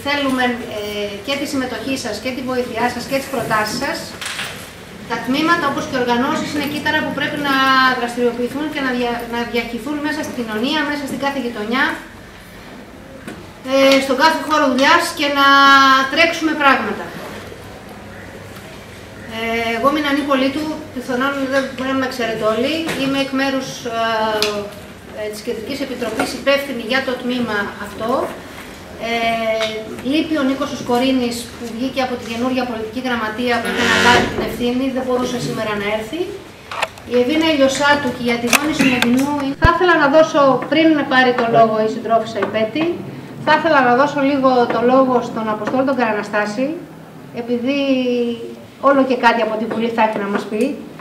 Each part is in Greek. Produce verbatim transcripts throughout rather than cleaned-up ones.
θέλουμε ε, και τη συμμετοχή σας και τη βοήθειά σας και τις προτάσεις σας. Τα τμήματα όπως και οι οργανώσεις είναι κύτταρα που πρέπει να δραστηριοποιηθούν και να, δια, να διαχυθούν μέσα στην κοινωνία, μέσα στην κάθε γειτονιά, ε, στον κάθε χώρο δουλειάς και να τρέξουμε πράγματα. Ε, εγώ είμαι νεανή πολίτου, πιθανόν δεν μπορεί να με ξέρετε όλοι. Είμαι εκ μέρους ε, της Κεντρικής Επιτροπής υπεύθυνη για το τμήμα αυτό. Ε, λείπει ο Νίκος ο Σκορίνης που βγήκε από τη καινούργια πολιτική γραμματεία που είχε αναλάβει την ευθύνη, δεν μπορούσε σήμερα να έρθει. Η Εβίνα Ηλιοσάτου και η Αντιγόνη Συνεδινού. Θα ήθελα να δώσω, πριν να πάρει το λόγο η συντρόφισσα η Πέτη, θα ήθελα να δώσω λίγο το λόγο στον Αποστόλη τον Καραναστάση, επειδή όλο και κάτι από τη Βουλή θα έχει να μας πει.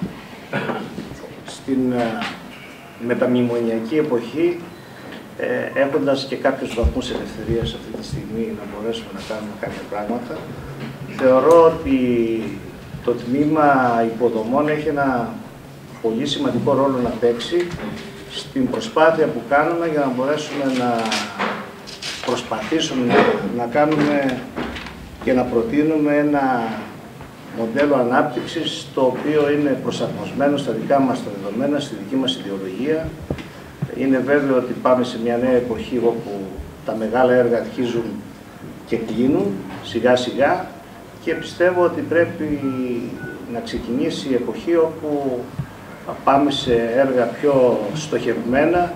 Στην μεταμνημονιακή εποχή, Ε, έχοντας και κάποιους βαθμούς ελευθερίας αυτή τη στιγμή να μπορέσουμε να κάνουμε κάποια πράγματα, θεωρώ ότι το τμήμα υποδομών έχει ένα πολύ σημαντικό ρόλο να παίξει στην προσπάθεια που κάνουμε για να μπορέσουμε να προσπαθήσουμε να, να κάνουμε και να προτείνουμε ένα μοντέλο ανάπτυξης το οποίο είναι προσαρμοσμένο στα δικά μας τα δεδομένα, στη δική μας ιδεολογία. Είναι βέβαιο ότι πάμε σε μια νέα εποχή όπου τα μεγάλα έργα αρχίζουν και κλείνουν σιγά σιγά και πιστεύω ότι πρέπει να ξεκινήσει η εποχή όπου πάμε σε έργα πιο στοχευμένα,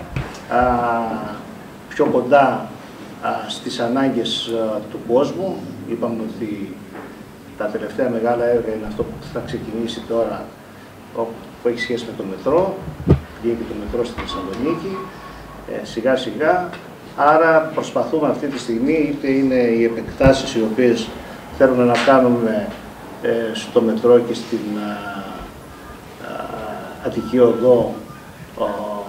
πιο κοντά στις ανάγκες του κόσμου. Είπαμε ότι τα τελευταία μεγάλα έργα είναι αυτό που θα ξεκινήσει τώρα, που έχει σχέση με το μετρό. Βγήκε το μετρό στη Θεσσαλονίκη, ε, σιγά σιγά. Άρα προσπαθούμε αυτή τη στιγμή, είτε είναι οι επεκτάσεις οι οποίες θέλουμε να κάνουμε ε, στο μετρό και στην α, α, Αττική Οδό α,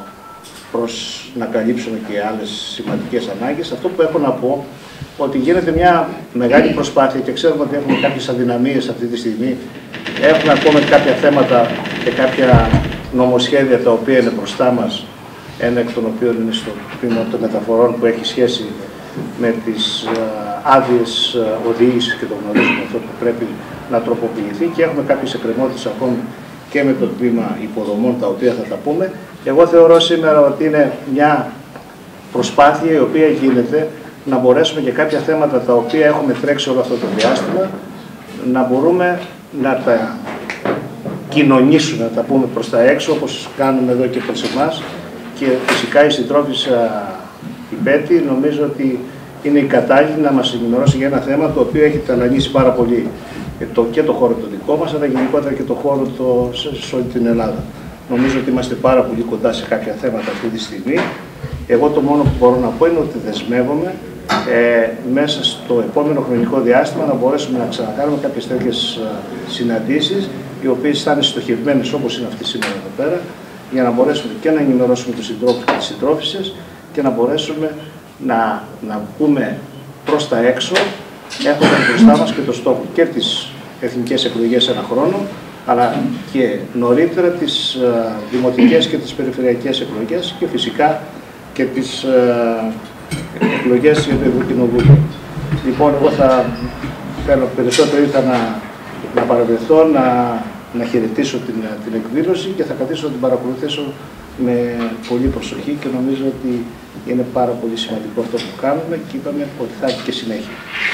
προς να καλύψουμε και άλλες σημαντικές ανάγκες. Αυτό που έχω να πω, ότι γίνεται μια μεγάλη προσπάθεια και ξέρουμε ότι έχουμε κάποιες αδυναμίες αυτή τη στιγμή. Έχουμε ακόμα κάποια θέματα και κάποια νομοσχέδια τα οποία είναι μπροστά μας, ένα εκ των οποίων είναι στο τμήμα των μεταφορών που έχει σχέση με τις άδειες οδήγησης και το γνωρίζουμε αυτό που πρέπει να τροποποιηθεί και έχουμε κάποιες εκκρεμότητες ακόμη και με το τμήμα υποδομών τα οποία θα τα πούμε. Εγώ θεωρώ σήμερα ότι είναι μια προσπάθεια η οποία γίνεται να μπορέσουμε και κάποια θέματα τα οποία έχουμε τρέξει όλο αυτό το διάστημα να μπορούμε να τα κοινωνήσουμε, να τα πούμε προς τα έξω, όπως κάνουμε εδώ και προς εμάς. Και φυσικά η συντρόφισσα η Πέτη νομίζω ότι είναι η κατάλληλη να μας ενημερώσει για ένα θέμα το οποίο έχει ταλανίσει πάρα πολύ το, και το χώρο το δικό μας, αλλά γενικότερα και το χώρο το, σε, σε όλη την Ελλάδα. Νομίζω ότι είμαστε πάρα πολύ κοντά σε κάποια θέματα αυτή τη στιγμή. Εγώ το μόνο που μπορώ να πω είναι ότι δεσμεύομαι ε, μέσα στο επόμενο χρονικό διάστημα να μπορέσουμε να ξανακάνουμε κάποιες τέτοιες συναντήσεις, οι οποίες θα είναι στοχευμένες όπως είναι αυτή σήμερα εδώ πέρα, για να μπορέσουμε και να ενημερώσουμε τους συντρόφους και τις συντρόφισσες και να μπορέσουμε να, να πούμε προς τα έξω, έχοντας μπροστά μας και το στόχο και τις εθνικές εκλογές ένα χρόνο, αλλά και νωρίτερα τις uh, δημοτικές και τις περιφερειακές εκλογές και φυσικά και τις uh, εκλογές για το Ευρωκοινοβούλιο. Λοιπόν, εγώ θα θέλω περισσότερο ήρθα να, να παραβρεθώ, να, να χαιρετήσω την, την εκδήλωση και θα καθίσω να την παρακολουθήσω με πολύ προσοχή και νομίζω ότι είναι πάρα πολύ σημαντικό αυτό που κάνουμε και είπαμε ότι θα έχει και συνέχεια.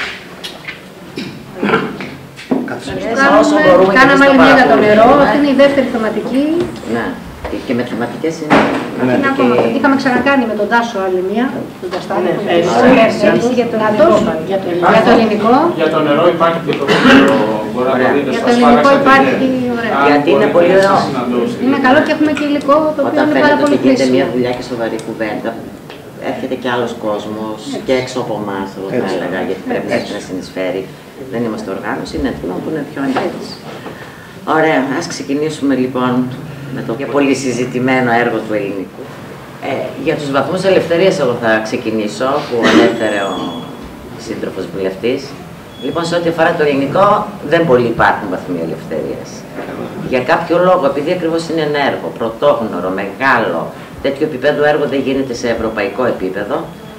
Κάνουμε, κάναμε άλλη μία για το νερό, αυτή είναι η δεύτερη θεματική. Ναι, και με θεματικές είναι. Ναι. Ακόμα, είχαμε ξανακάνει με τον Τάσο άλλη μία, τον Ταστάνη, ναι, που είναι για το για το ελληνικό. Για το νερό υπάρχει και το μπορεί να το δείτε για στα το ελληνικό σφάλακια. υπάρχει, ωραία. Γιατί είναι πολύ ωραίο. Είναι καλό και έχουμε και υλικό το οποίο είναι πάρα πολύ χρήσιμο. Όταν γίνεται μια χρήσιμο. δουλειά και σοβαρή κουβέντα, έρχεται και άλλος κόσμος και έξω από εμάς, εγώ θα έλεγα, γιατί πρέπει να συνεισφέρει. Δεν είμαστε οργάνωση, είναι τμήμα που είναι πιο εντελώς. Ωραία, ας ξεκινήσουμε λοιπόν με το πιο πολύ συζητημένο έργο του ελληνικού. Ε, για τους βαθμούς ελευθερίας εγώ θα ξεκινήσω, που ανέφερε ο σύντροφος βουλευτής. Λοιπόν, σε ό,τι αφορά το ελληνικό, δεν πολύ υπάρχουν βαθμοί ελευθερίας. Για κάποιο λόγο, επειδή ακριβώς είναι ένα έργο πρωτόγνωρο, μεγάλο, τέτοιο επίπεδο έργο δεν γίνεται σε ευρωπαϊκό επίπεδο,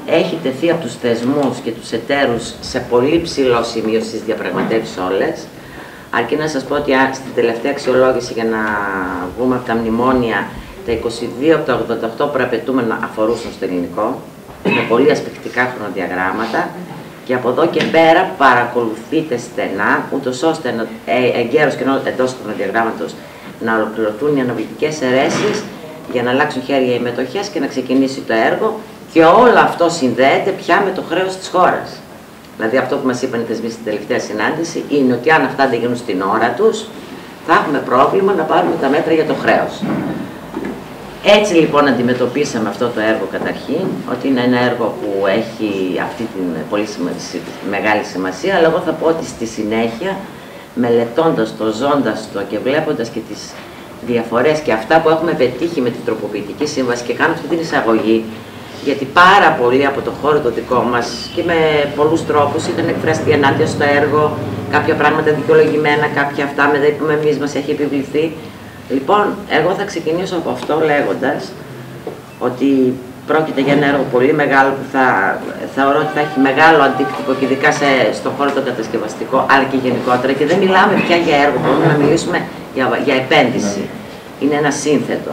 έχει τεθεί από τους θεσμούς και τους εταίρους σε πολύ ψηλό σημείο στις διαπραγματεύσεις όλες. Αρκεί να σας πω ότι στην τελευταία αξιολόγηση για να βγούμε από τα μνημόνια, τα είκοσι δύο από τα ογδόντα οκτώ προαπαιτούμενα αφορούσαν στο ελληνικό, με πολύ ασπεκτικά χρονοδιαγράμματα, και από εδώ και πέρα παρακολουθείτε στενά, ούτως ώστε να, ε, εγκαίρως και εντός του χρονοδιαγράμματος να ολοκληρωθούν οι αναβλητικές αιρέσεις για να αλλάξουν χέρια οι μετοχές και να ξεκινήσει το έργο, και όλο αυτό συνδέεται πια με το χρέος της χώρας. Δηλαδή αυτό που μας είπαν οι θεσμοί στην τελευταία συνάντηση είναι ότι αν αυτά δεν γίνουν στην ώρα τους, θα έχουμε πρόβλημα να πάρουμε τα μέτρα για το χρέος. Έτσι λοιπόν αντιμετωπίσαμε αυτό το έργο καταρχήν, ότι είναι ένα έργο που έχει αυτή την πολύ σημασία, μεγάλη σημασία, αλλά εγώ θα πω ότι στη συνέχεια, μελετώντας το, ζώντας το και βλέποντας και τις διαφορές και αυτά που έχουμε πετύχει με την τροποποιητική σύμβαση, και κάνω αυτή την εισαγωγή, γιατί πάρα πολλοί από το χώρο το δικό μας και με πολλούς τρόπους ήταν εκφραστεί ενάντια στο έργο, κάποια πράγματα δικαιολογημένα, κάποια αυτά με είπαμε εμείς μας έχει επιβληθεί. Λοιπόν, εγώ θα ξεκινήσω από αυτό λέγοντας ότι πρόκειται για ένα έργο πολύ μεγάλο που θα θεωρώ ότι θα έχει μεγάλο αντίκτυπο και ειδικά σε, στον χώρο το κατασκευαστικό, αλλά και γενικότερα, και δεν μιλάμε πια για έργο, μπορούμε να μιλήσουμε για, για επένδυση. Είναι ένα σύνθετο.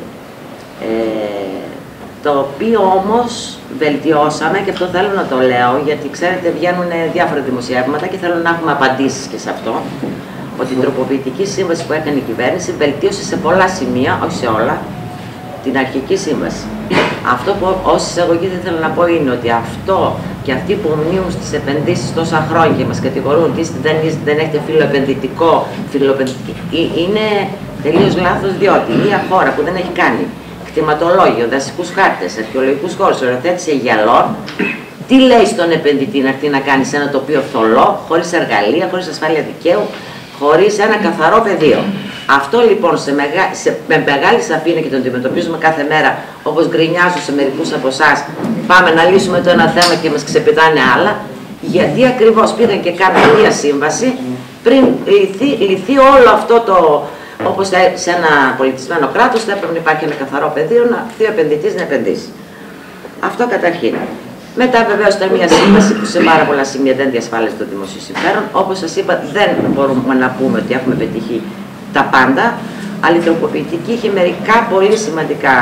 Ε, το οποίο όμως βελτιώσαμε, και αυτό θέλω να το λέω, γιατί ξέρετε βγαίνουν διάφορα δημοσιεύματα και θέλω να έχουμε απαντήσεις και σε αυτό, ότι η τροποποιητική σύμβαση που έκανε η κυβέρνηση βελτίωσε σε πολλά σημεία, όχι σε όλα, την αρχική σύμβαση. Αυτό που ως εισαγωγή δεν θέλω να πω είναι ότι αυτό και αυτοί που ομνίουν στις επενδύσεις τόσα χρόνια και μας κατηγορούν ότι δεν, δεν έχετε φιλοεπενδυτικό, φιλοεπενδυτικό, είναι τελείως λάθος, διότι μια χώρα που δεν έχει κάνει κτηματολόγιο, δασικούς χάρτες, αρχαιολογικούς χώρους, οριοθέτηση γυαλών, τι λέει στον επενδυτή να έρθει να κάνει σε ένα τοπίο θολό, χωρίς εργαλεία, χωρίς ασφάλεια δικαίου, χωρίς ένα καθαρό πεδίο. Αυτό λοιπόν σε μεγα... σε... με μεγάλη σαφήνεια, και το αντιμετωπίζουμε κάθε μέρα, όπως γκρινιάζω σε μερικούς από εσάς, πάμε να λύσουμε το ένα θέμα και μας ξεπετάνε άλλα, γιατί ακριβώς πήγαν και κάνουν μία σύμβαση πριν λυθεί, λυθεί όλο αυτό το. Όπως σε ένα πολιτισμένο κράτος θα έπρεπε να υπάρχει ένα καθαρό πεδίο, να έρθει ο επενδυτής να επενδύσει. Αυτό καταρχήν. Μετά βεβαίως ήταν μια σύμβαση που σε πάρα πολλά σημεία δεν διασφάλιζε το δημόσιο συμφέρον. Όπως σας είπα, δεν μπορούμε να πούμε ότι έχουμε πετύχει τα πάντα, αλλά η τροποποιητική είχε μερικά πολύ σημαντικά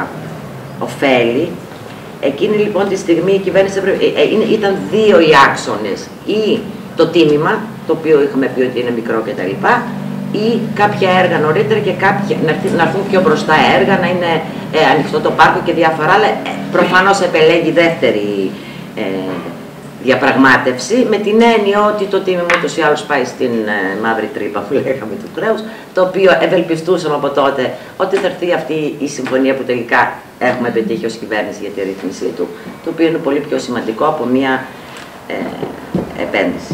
ωφέλη. Εκείνη λοιπόν τη στιγμή η κυβέρνηση ήταν δύο οι άξονες. Ή το τίμημα, το οποίο είχαμε πει ότι είναι μικρό κτλ., ή κάποια έργα νωρίτερα και κάποια, να έρθουν πιο μπροστά έργα, να είναι ε, ανοιχτό το πάρκο και διάφορα, αλλά ε, προφανώς επελέγει δεύτερη ε, διαπραγμάτευση, με την έννοια ότι το τίμημα ούτως ή άλλως πάει στην ε, μαύρη τρύπα που λέγαμε του χρέους, το οποίο ευελπιστούσαμε από τότε ότι θα έρθει αυτή η συμφωνία που τελικά έχουμε πετύχει ως κυβέρνηση για τη ρύθμιση του, το οποίο είναι πολύ πιο σημαντικό από μια ε, επένδυση.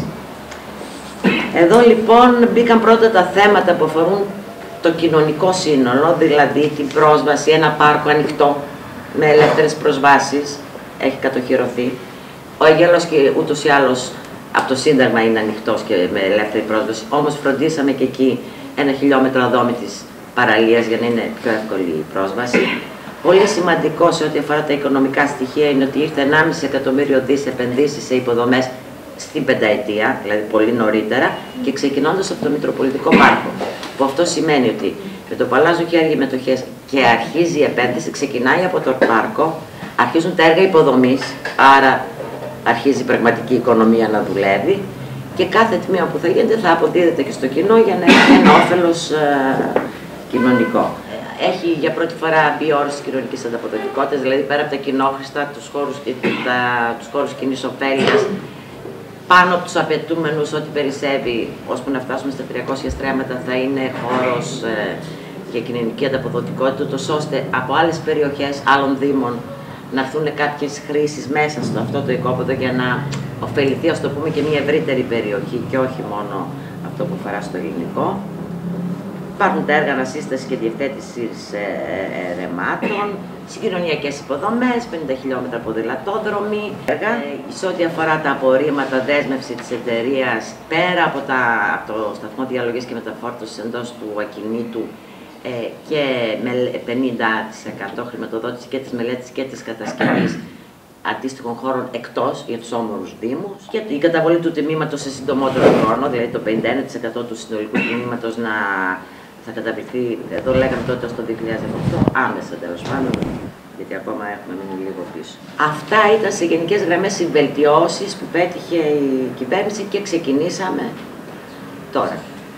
Εδώ λοιπόν μπήκαν πρώτα τα θέματα που αφορούν το κοινωνικό σύνολο, δηλαδή την πρόσβαση, ένα πάρκο ανοιχτό με ελεύθερες προσβάσεις, έχει κατοχυρωθεί. Ο Αγγέλος και ούτως ή άλλως από το Σύνταγμα είναι ανοιχτός και με ελεύθερη πρόσβαση, όμως φροντίσαμε και εκεί ένα χιλιόμετρο αδόμητης παραλίας για να είναι πιο εύκολη η πρόσβαση. Πολύ σημαντικό σε ό,τι αφορά τα οικονομικά στοιχεία είναι ότι ήρθε ενάμιση εκατομμύριο δις επενδύσεις σε υποδομές στην πενταετία, δηλαδή πολύ νωρίτερα, και ξεκινώντας από το Μητροπολιτικό Πάρκο. Που αυτό σημαίνει ότι με το που αλλάζουν χέρια οι μετοχές και αρχίζει η επένδυση, ξεκινάει από το πάρκο, αρχίζουν τα έργα υποδομής, άρα αρχίζει η πραγματική οικονομία να δουλεύει, και κάθε τμήμα που θα γίνεται θα αποδίδεται και στο κοινό για να έχει ένα όφελος ε, κοινωνικό. Έχει για πρώτη φορά μπει όρος της κοινωνικής ανταποδοτικότητας, δηλαδή πέρα από τα κοινόχρηστα, τους χώρους, τα, τους χώρους κοινής ωφέλειας, πάνω από τους απαιτούμενους, ό,τι περισσεύει, ώσπου να φτάσουμε στα τριακόσια στρέμματα, θα είναι χώρος ε, για κοινωνική ανταποδοτικότητα, τόσο ώστε από άλλες περιοχές, άλλων δήμων, να έρθουν κάποιες χρήσεις μέσα στο αυτό το οικόπεδο για να ωφεληθεί, ας το πούμε, και μια ευρύτερη περιοχή και όχι μόνο αυτό που αφορά στο ελληνικό. Υπάρχουν τα έργα ανασύστασης και διευθέτησης ε, ε, ρεμάτων, συγκοινωνιακές υποδομές, πενήντα χιλιόμετρα ποδηλατόδρομοι. Έργα. Ε, σε ό,τι αφορά τα απορρίμματα, δέσμευση της εταιρείας, πέρα από, τα, από το σταθμό διαλογής και μεταφόρτωσης εντός του ακινήτου, ε, και με πενήντα τοις εκατό χρηματοδότηση και της μελέτης και της κατασκευής, αντίστοιχων χώρων εκτός για τους όμορους δήμους και η καταβολή του τιμήματος σε συντομότερο χρόνο, δηλαδή το πενήντα ένα τοις εκατό του συνολικού τιμήματος να θα καταβληθεί, εδώ λέγαμε τότε στο δύο χιλιάδες δεκαοκτώ, άμεσα τέλος πάντων, γιατί ακόμα έχουμε μείνει λίγο πίσω. Αυτά ήταν σε γενικές γραμμές οι βελτιώσεις που πέτυχε η κυβέρνηση και ξεκινήσαμε τώρα.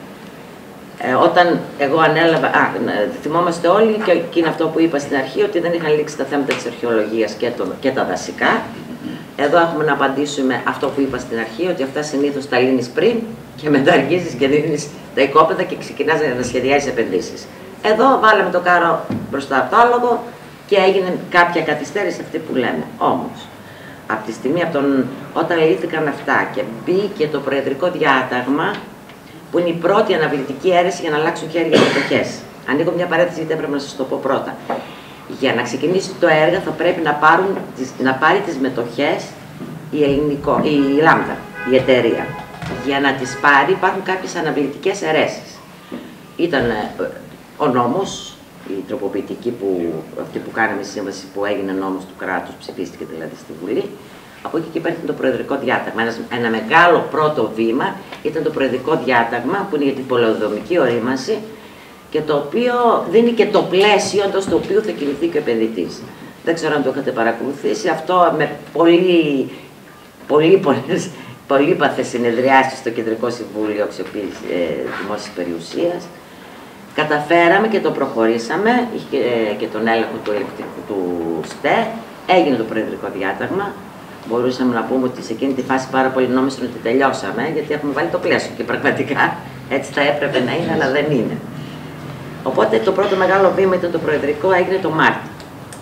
Ε, όταν εγώ ανέλαβα, α, θυμόμαστε όλοι και, και είναι αυτό που είπα στην αρχή, ότι δεν είχαν λήξει τα θέματα της αρχαιολογίας και, το, και τα δασικά. Εδώ έχουμε να απαντήσουμε αυτό που είπα στην αρχή, ότι αυτά συνήθως τα λύνεις πριν και μετά αρχίζεις και δίνεις τα οικόπεδα και ξεκινάς να σχεδιάζεις επενδύσεις. Εδώ βάλαμε το κάρο μπροστά από το άλογο και έγινε κάποια καθυστέρηση αυτή που λέμε. Όμως, από τη στιγμή από τον, όταν λύθηκαν αυτά και μπήκε το προεδρικό διάταγμα, που είναι η πρώτη αναβλητική αίρεση για να αλλάξουν χέρια οι μετοχές. Ανοίγω μια παρένθεση γιατί έπρεπε να σας το πω πρώτα. Για να ξεκινήσει το έργο θα πρέπει να, πάρουν, να πάρει τις μετοχές η, ελληνικό, η Λάμδα, η εταιρεία. Για να τις πάρει υπάρχουν κάποιες αναβλητικές αιρέσεις. Ήταν ο νόμος, η τροποποιητική που, αυτή που κάναμε στη σύμβαση που έγινε νόμος του κράτους, ψηφίστηκε δηλαδή στη Βουλή. Από εκεί και υπάρχει το προεδρικό διάταγμα. Ένα, ένα μεγάλο πρώτο βήμα ήταν το προεδρικό διάταγμα που είναι για την πολεοδομική ορίμανση και το οποίο δίνει και το πλαίσιο εντός του οποίου θα κινηθεί και ο επενδυτής. Δεν ξέρω αν το είχατε παρακολουθήσει. Αυτό με πολύ, πολύ, πολλές, πολύπαθες συνεδριάσεις στο Κεντρικό Συμβούλιο Αξιοποίησης ε, Δημόσιας Περιουσίας. Καταφέραμε και το προχωρήσαμε είχε, ε, και τον έλεγχο του, του ΣΤΕ. Έγινε το προεδρικό διάταγμα. Μπορούσαμε να πούμε ότι σε εκείνη τη φάση πάρα πολύ νόμισαν ότι τελειώσαμε, γιατί έχουμε βάλει το πλαίσιο και πραγματικά έτσι θα έπρεπε να είναι, αλλά δεν είναι. Οπότε το πρώτο μεγάλο βήμα ήταν το προεδρικό, έγινε το Μάρτιο.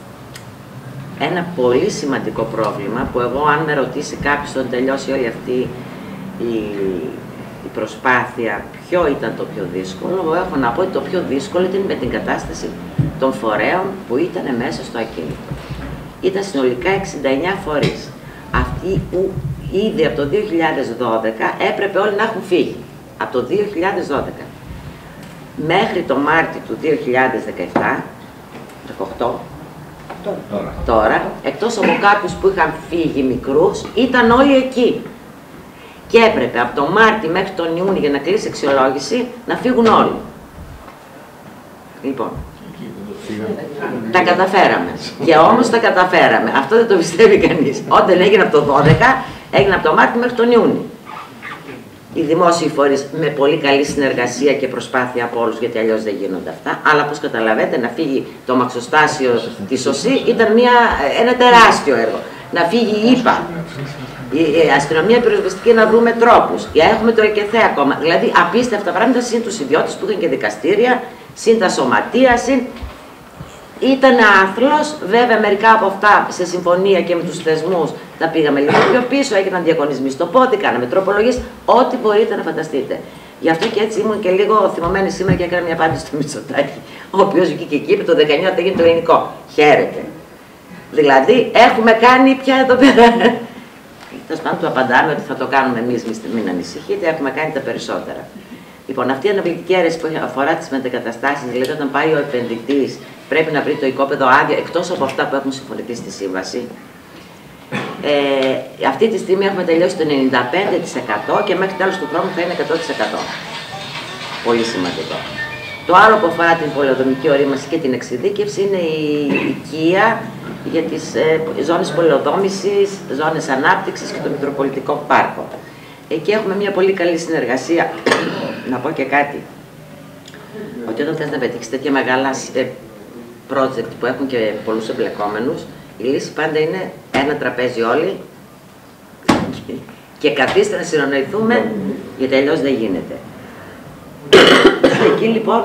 Ένα πολύ σημαντικό πρόβλημα που εγώ, αν με ρωτήσει κάποιος όταν τελειώσει όλη αυτή η, η προσπάθεια, ποιο ήταν το πιο δύσκολο, εγώ έχω να πω ότι το πιο δύσκολο ήταν με την κατάσταση των φορέων που ήταν μέσα στο ακίνητο. Ήταν συνολικά εξήντα εννέα φορείς. Αυτοί που ήδη από το δύο χιλιάδες δώδεκα έπρεπε όλοι να έχουν φύγει. Από το δύο χιλιάδες δώδεκα. Μέχρι το Μάρτιο του δύο χιλιάδες δεκαεπτά, δεκαοκτώ, τώρα. τώρα, εκτός από κάποιους που είχαν φύγει μικρούς, ήταν όλοι εκεί. Και έπρεπε από το Μάρτιο μέχρι τον Ιούνιο για να κλείσει αξιολόγηση να φύγουν όλοι. Λοιπόν, τα καταφέραμε. Και όμως τα καταφέραμε. Αυτό δεν το πιστεύει κανείς. Όταν έγινε από το δώδεκα, έγινε από το Μάρτιο μέχρι τον Ιούνιο. Οι δημόσιοι φορείς με πολύ καλή συνεργασία και προσπάθεια από όλους, γιατί αλλιώς δεν γίνονται αυτά. Αλλά όπως καταλαβαίνετε, να φύγει το μαξοστάσιο της ΟΣΥ ήταν μια, ένα τεράστιο έργο. Να φύγει η ΙΠΑ, η αστυνομία πυροσβεστική, να βρούμε τρόπους. Έχουμε το ΕΚΕΘΕ ακόμα. Δηλαδή απίστευτα πράγματα, συν τους ιδιώτες που είχαν και δικαστήρια, συν τα σωματεία, συν. Ήταν άθλος, βέβαια μερικά από αυτά σε συμφωνία και με τους θεσμούς τα πήγαμε λίγο πιο πίσω, έγιναν διαγωνισμοί στο πόδι, κάναμε τροπολογίες, ό,τι μπορείτε να φανταστείτε. Γι' αυτό και έτσι ήμουν και λίγο θυμωμένη σήμερα και έκανα μια απάντηση στο Μητσοτάκη, ο οποίος βγήκε εκεί και το δεκαεννιά θα γίνει το ελληνικό. Χαίρετε. Δηλαδή, έχουμε κάνει πια εδώ πέρα. Τέλος πάντων, του απαντάμε ότι θα το κάνουμε εμείς, μην ανησυχείτε, έχουμε κάνει τα περισσότερα. Λοιπόν, αυτή η αναβλητική αίρεση που αφορά τις μετεγκαταστάσεις, δηλαδή όταν πάει ο επενδυτής, πρέπει να βρει το οικόπεδο άδειο, εκτός από αυτά που έχουν συμφωνηθεί στη σύμβαση. Ε, αυτή τη στιγμή έχουμε τελειώσει το ενενήντα πέντε τοις εκατό και μέχρι τέλος του χρόνου θα είναι εκατό τοις εκατό. Πολύ σημαντικό. Το άλλο που αφορά την πολεοδομική ορίμανση και την εξειδίκευση είναι η οικία για τις ε, ζώνες πολεοδόμησης, ζώνες ανάπτυξης και το Μητροπολιτικό Πάρκο. Εκεί έχουμε μια πολύ καλή συνεργασία. Να πω και κάτι. Ότι όταν θες να πετύχεις τέτοια μεγάλα project που έχουν και πολλούς εμπλεκόμενους, η λύση πάντα είναι ένα τραπέζι όλοι και καθίστε να συνεννοηθούμε, γιατί αλλιώς δεν γίνεται. Εκεί λοιπόν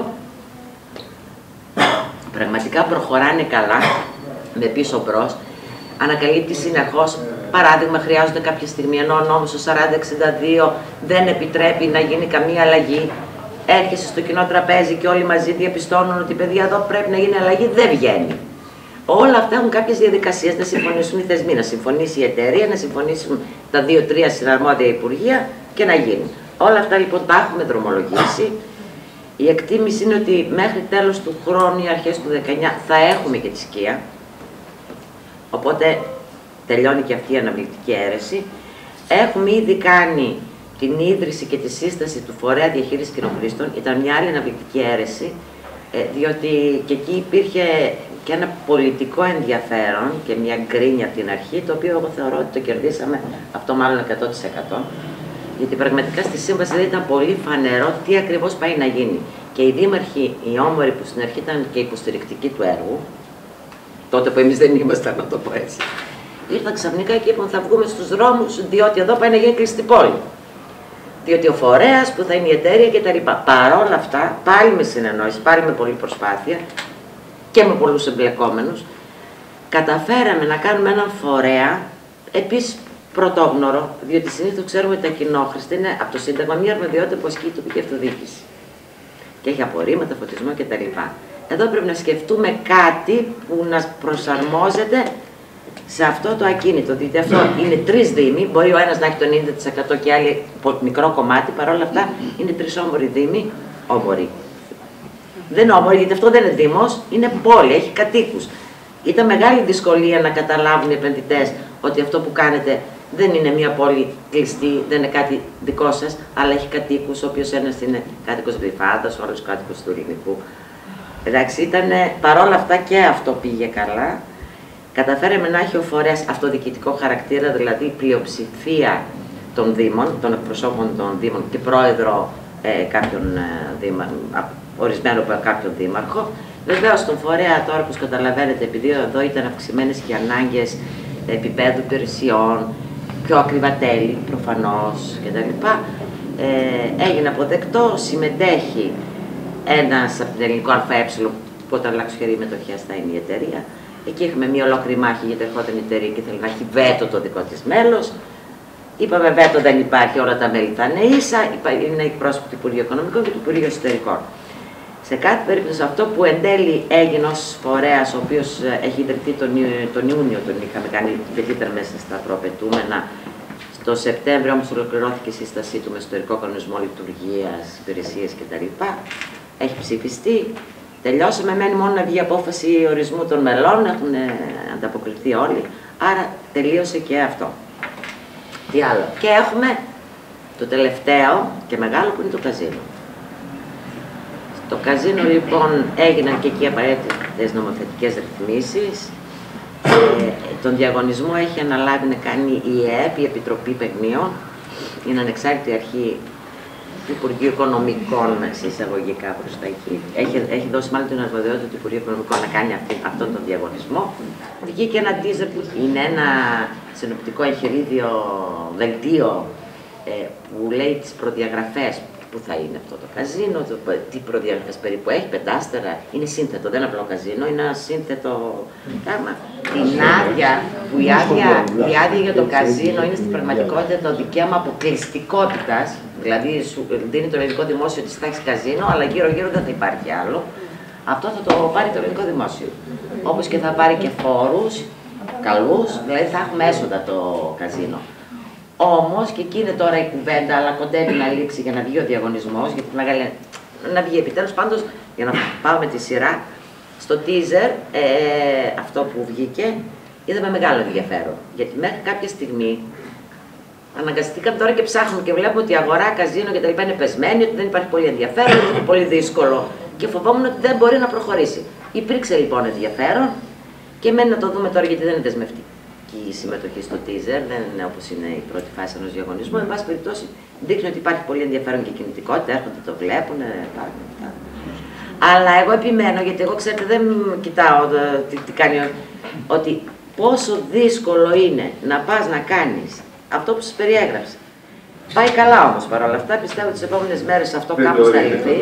πραγματικά προχωράνε καλά, με πίσω μπρος, ανακαλύπτει συνεχώς. Παράδειγμα, χρειάζονται κάποια στιγμή, ενώ ο νόμος ο σαράντα εξήντα δύο δεν επιτρέπει να γίνει καμία αλλαγή. Έρχεσαι στο κοινό τραπέζι και όλοι μαζί διαπιστώνουν ότι παιδιά εδώ πρέπει να γίνει αλλαγή, δεν βγαίνει. Όλα αυτά έχουν κάποιες διαδικασίες, να συμφωνήσουν οι θεσμοί, να συμφωνήσει η εταιρεία, να συμφωνήσουν τα δύο-τρία συναρμόδια υπουργεία και να γίνουν. Όλα αυτά λοιπόν τα έχουμε δρομολογήσει. Η εκτίμηση είναι ότι μέχρι τέλος του χρόνου ή αρχές του δεκαεννιά θα έχουμε και τη σκία. Οπότε τελειώνει και αυτή η αναβλητική αίρεση. Έχουμε ήδη κάνει την ίδρυση και τη σύσταση του Φορέα Διαχείρισης Κοινοχρήστων. Ήταν μια άλλη αναβλητική αίρεση, διότι και εκεί υπήρχε και ένα πολιτικό ενδιαφέρον και μια γκρίνια από την αρχή, το οποίο εγώ θεωρώ ότι το κερδίσαμε αυτό μάλλον εκατό τοις εκατό. Γιατί πραγματικά στη σύμβαση δεν ήταν πολύ φανερό τι ακριβώς πάει να γίνει. Και οι δήμαρχοι, οι όμοροι που στην αρχή ήταν και υποστηρικτικοί του έργου, τότε που εμείς δεν ήμασταν, να το πω έτσι, ήρθαν ξαφνικά και είπαν θα βγούμε στους δρόμους, διότι εδώ πάει να γίνει κλειστή πόλη. Διότι ο φορέας που θα είναι η εταιρεία κτλ. Παρόλα αυτά, πάλι με συνεννόηση, πάλι με πολλή προσπάθεια και με πολλούς εμπλεκόμενους, καταφέραμε να κάνουμε έναν φορέα επίσης πρωτόγνωρο, διότι συνήθως ξέρουμε ότι τα κοινόχρηστα είναι από το Σύνταγμα μια αρμοδιότητα που ασκεί η τοπική αυτοδιοίκηση. Και έχει απορρίμματα, φωτισμό κτλ. Εδώ πρέπει να σκεφτούμε κάτι που να προσαρμόζεται σε αυτό το ακίνητο. Διότι αυτό είναι τρεις δήμοι, μπορεί ο ένας να έχει το ενενήντα τοις εκατό και άλλοι μικρό κομμάτι, παρόλα αυτά είναι τρεις όμοροι δήμοι, όμοροι. Δεν είναι όμοροι, γιατί αυτό δεν είναι δήμος, είναι πόλη, έχει κατοίκους. Ήταν μεγάλη δυσκολία να καταλάβουν οι επενδυτές ότι αυτό που κάνετε δεν είναι μια πόλη κλειστή, δεν είναι κάτι δικό σας, αλλά έχει κατοίκους, ο οποίος ένας είναι κάτοικος Γλυφάδας, ο άλλος κάτοικος του Ειρηνικού. Εντάξει, ήταν παρόλα αυτά και αυτό πήγε καλά. Καταφέραμε να έχει ο φορέας αυτοδιοικητικό χαρακτήρα, δηλαδή η πλειοψηφία των δήμων, των εκπροσώπων των δήμων και πρόεδρο ε, κάποιων ε, δήμα, ορισμένο από κάποιον δήμαρχο. Βεβαίως στον φορέα τώρα, όπως καταλαβαίνετε, επειδή εδώ ήταν αυξημένες και ανάγκες επίπεδου υπηρεσιών, πιο ακριβά τέλη προφανώς κτλ. Ε, έγινε αποδεκτό, συμμετέχει ένας από την ελληνικό ΑΕ που όταν αλλάξει χέρι μετοχές θα είναι η εταιρεία. Εκεί έχουμε μια ολόκληρη μάχη γιατί ερχόταν η εταιρεία και ήθελε να έχει βέτο το δικό της μέλος. Είπαμε βέτο δεν υπάρχει, όλα τα μέλη θα είναι ίσα, είναι εκπρόσωποι του Υπουργείου Οικονομικών και του Υπουργείου Εσωτερικών. Σε κάθε περίπτωση αυτό που εν τέλει έγινε ως φορέας, ο οποίος έχει ιδρυθεί τον, τον Ιούνιο, τον είχαμε κάνει, γιατί ήταν μέσα στα προαπαιτούμενα. Στο Σεπτέμβριο όμως ολοκληρώθηκε η σύστασή του με εσωτερικό κανονισμό λειτουργίας, υπηρεσίες κτλ. Έχει ψηφιστεί. Τελειώσαμε, μένει μόνο να βγει η απόφαση ορισμού των μελών, έχουν ανταποκριθεί όλοι, άρα τελείωσε και αυτό. Τι άλλο. Και έχουμε το τελευταίο και μεγάλο που είναι το καζίνο. Στο καζίνο λοιπόν έγιναν και εκεί απαραίτητες νομοθετικές ρυθμίσεις. Ε, τον διαγωνισμό έχει αναλάβει να κάνει η ΕΕΠ, η Επιτροπή Παιγνίων, είναι ανεξάρτητη αρχή του Υπουργείου Οικονομικών σε εισαγωγικά προς τα εκεί. Έχει, έχει δώσει μάλλον την αρμοδιότητα του Υπουργείου Οικονομικών να κάνει αυτή, αυτόν τον διαγωνισμό. Βγήκε ένα teaser που είναι ένα συνοπτικό εγχειρίδιο δελτίο ε, που λέει τις προδιαγραφές που θα είναι αυτό το καζίνο, το, τι προδιαγραφές περίπου έχει, πεντάστερα, είναι σύνθετο, δεν είναι απλό καζίνο, είναι ένα σύνθετο πράγμα. Την άδεια, που η άδεια, η άδεια για το καζίνο είναι στην πραγματικότητα το δικαίωμα αποκλειστικότητας, δηλαδή σου δίνει το ελληνικό δημόσιο ότι θα έχει καζίνο, αλλά γύρω-γύρω δεν θα υπάρχει άλλο. Αυτό θα το πάρει το ελληνικό δημόσιο. Όπως και θα πάρει και φόρους καλούς, δηλαδή θα έχουμε έσοδα το καζίνο. Όμως, και εκεί είναι τώρα η κουβέντα, αλλά κοντεύει να λήξει για να βγει ο διαγωνισμός, γιατί μεγάλη... να βγει επιτέλους. Πάντως, για να πάω με τη σειρά, στο teaser, ε, αυτό που βγήκε, είδαμε μεγάλο ενδιαφέρον. Γιατί μέχρι κάποια στιγμή αναγκαστήκαμε τώρα και ψάχνουμε και βλέπουμε ότι η αγορά, καζίνο και τα λοιπά είναι πεσμένη, ότι δεν υπάρχει πολύ ενδιαφέρον, ότι είναι πολύ δύσκολο και φοβόμουν ότι δεν μπορεί να προχωρήσει. Υπήρξε λοιπόν ενδιαφέρον και μένει να το δούμε τώρα γιατί δεν είναι δεσμευτική η συμμετοχή στο teaser, δεν είναι όπως είναι η πρώτη φάση ενός διαγωνισμού. Εν πάση περιπτώσει, δείχνει ότι υπάρχει πολύ ενδιαφέρον και κινητικότητα, έρχονται, το βλέπουν. Αλλά εγώ επιμένω, γιατί εγώ ξέρετε δεν κοιτάω τι, τι κάνει, ότι πόσο δύσκολο είναι να πας να κάνεις αυτό που σας περιέγραψε. Πάει καλά όμως παρόλα αυτά, πιστεύω ότι τις επόμενες μέρες αυτό κάπως θα λυθεί.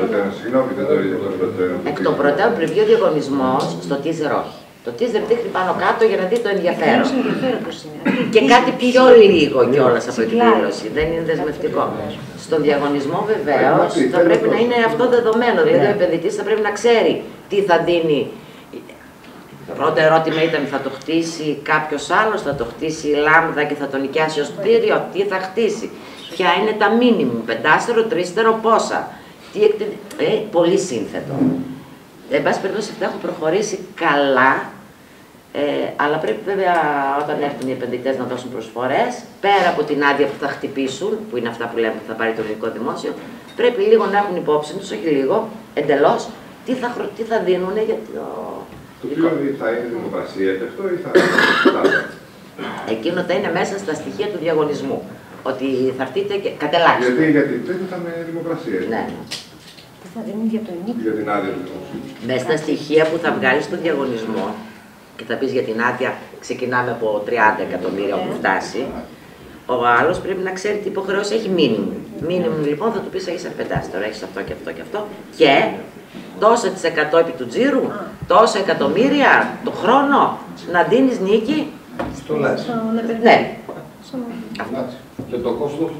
Εκ των προτέρων πριν βγει ο διαγωνισμός, στο teaser όχι. Το teaser δείχνει πάνω κάτω για να δει το ενδιαφέρον. Και κάτι πιο λίγο κιόλας από εκδήλωση, δεν είναι δεσμευτικό. Στον διαγωνισμό βεβαίως θα πρέπει να είναι αυτό δεδομένο, δηλαδή ο επενδυτής θα πρέπει να ξέρει τι θα δίνει. Το πρώτο ερώτημα ήταν θα το χτίσει κάποιος άλλος, θα το χτίσει η Λάμδα και θα το νοικιάσει ως κτίριο, τι θα χτίσει, ποια είναι τα μίνιμουμ, πεντάστερο, τρίστερο, πόσα. Τι εκτε... ε, πολύ σύνθετο. Εν πάση περιπτώσει αυτά έχουν προχωρήσει καλά Ε, αλλά πρέπει βέβαια όταν έρθουν οι επενδυτές να δώσουν προσφορές, πέρα από την άδεια που θα χτυπήσουν, που είναι αυτά που λέμε που θα πάρει το ελληνικό δημόσιο, πρέπει λίγο να έχουν υπόψη τους, όχι λίγο, εντελώς, τι θα, τι θα δίνουν για το. Το οποίο θα είναι δημοπρασία αυτό ή θα είναι. Εκείνο θα είναι μέσα στα στοιχεία του διαγωνισμού. Ότι θα έρθετε και κατελάχιστον. Γιατί, γιατί πριν ήταν δημοπρασία. Ναι. Τι θα δίνουν για το ενίκιο. Για την άδεια του δημοσίου. Μέσα στα στοιχεία που θα βγάλει στον διαγωνισμό και θα πει για την άδεια, ξεκινάμε από τριάντα εκατομμύρια όπου φτάσει. Ο άλλος πρέπει να ξέρει τι υποχρεώσει έχει μήνυμου. Μήνυμου λοιπόν θα του πει: έχει αρκετά τώρα, έχει αυτό και αυτό και αυτό. Και τόσα της εκατό επί του τζίρου, τόσα εκατομμύρια το χρόνο να δίνεις νίκη. Στο λάδι. Ναι. Αυτό. Και το κόστος,